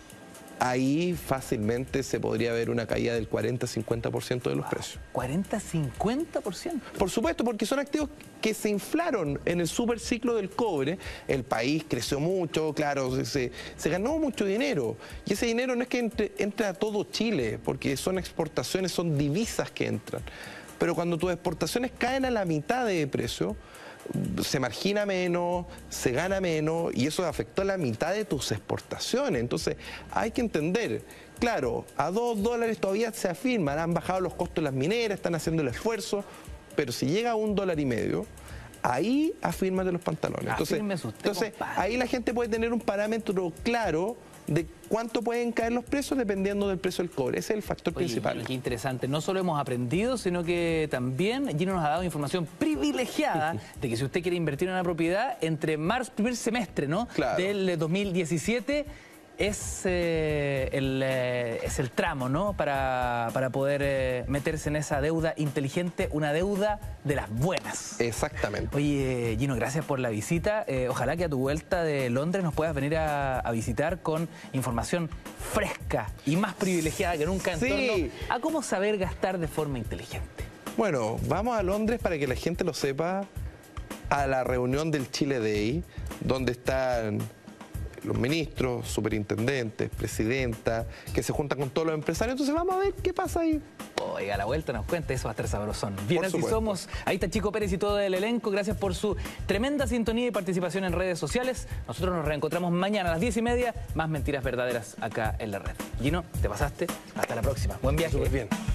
ahí fácilmente se podría ver una caída del cuarenta a cincuenta por ciento de los precios. ¿cuarenta a cincuenta por ciento? Por supuesto, porque son activos que se inflaron en el superciclo del cobre. El país creció mucho, claro, se, se ganó mucho dinero. Y ese dinero no es que entre, entre a todo Chile, porque son exportaciones, son divisas que entran. Pero cuando tus exportaciones caen a la mitad de precio, se margina menos, se gana menos, y eso afectó a la mitad de tus exportaciones. Entonces hay que entender, claro, a dos dólares todavía se afirman, han bajado los costos de las mineras, están haciendo el esfuerzo, pero si llega a un dólar y medio, ahí afírmate los pantalones. Entonces, entonces ahí la gente puede tener un parámetro claro de cuánto pueden caer los precios dependiendo del precio del cobre. Ese es el factor Oye, principal. Gino, qué interesante. No solo hemos aprendido, sino que también Gino nos ha dado información privilegiada de que si usted quiere invertir en una propiedad, entre marzo, primer semestre, ¿no?, Claro. del dos mil diecisiete, es, eh, el, eh, es el tramo, ¿no? Para, para poder eh, meterse en esa deuda inteligente, una deuda de las buenas. Exactamente. Oye, Gino, gracias por la visita. Eh, ojalá que a tu vuelta de Londres nos puedas venir a, a visitar con información fresca y más privilegiada que nunca en Sí. torno a cómo saber gastar de forma inteligente. Bueno, vamos a Londres para que la gente lo sepa, a la reunión del Chile Day, donde están los ministros, superintendentes, presidenta, que se juntan con todos los empresarios. Entonces vamos a ver qué pasa ahí. Oiga, a la vuelta nos cuenta, eso va a estar sabrosón. Bien, Por así supuesto. somos. Ahí está Chico Pérez y todo el elenco. Gracias por su tremenda sintonía y participación en redes sociales. Nosotros nos reencontramos mañana a las diez y media. Más mentiras verdaderas acá en la red. Gino, te pasaste. Hasta la próxima. Buen viaje. Súper bien.